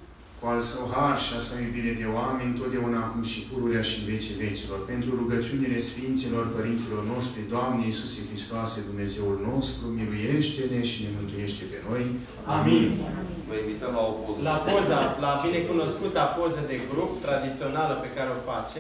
A: cu al său har și a sa iubire de oameni, totdeauna acum și pururea și în vecii vecilor. Pentru rugăciunile Sfinților Părinților noștri, Doamne Iisuse Hristoase, Dumnezeul nostru, miluiește-ne și ne mântuiește pe noi.
E: Amin.
C: Vă invităm la o poză.
E: La poza, la binecunoscuta poză de grup tradițională pe care o face.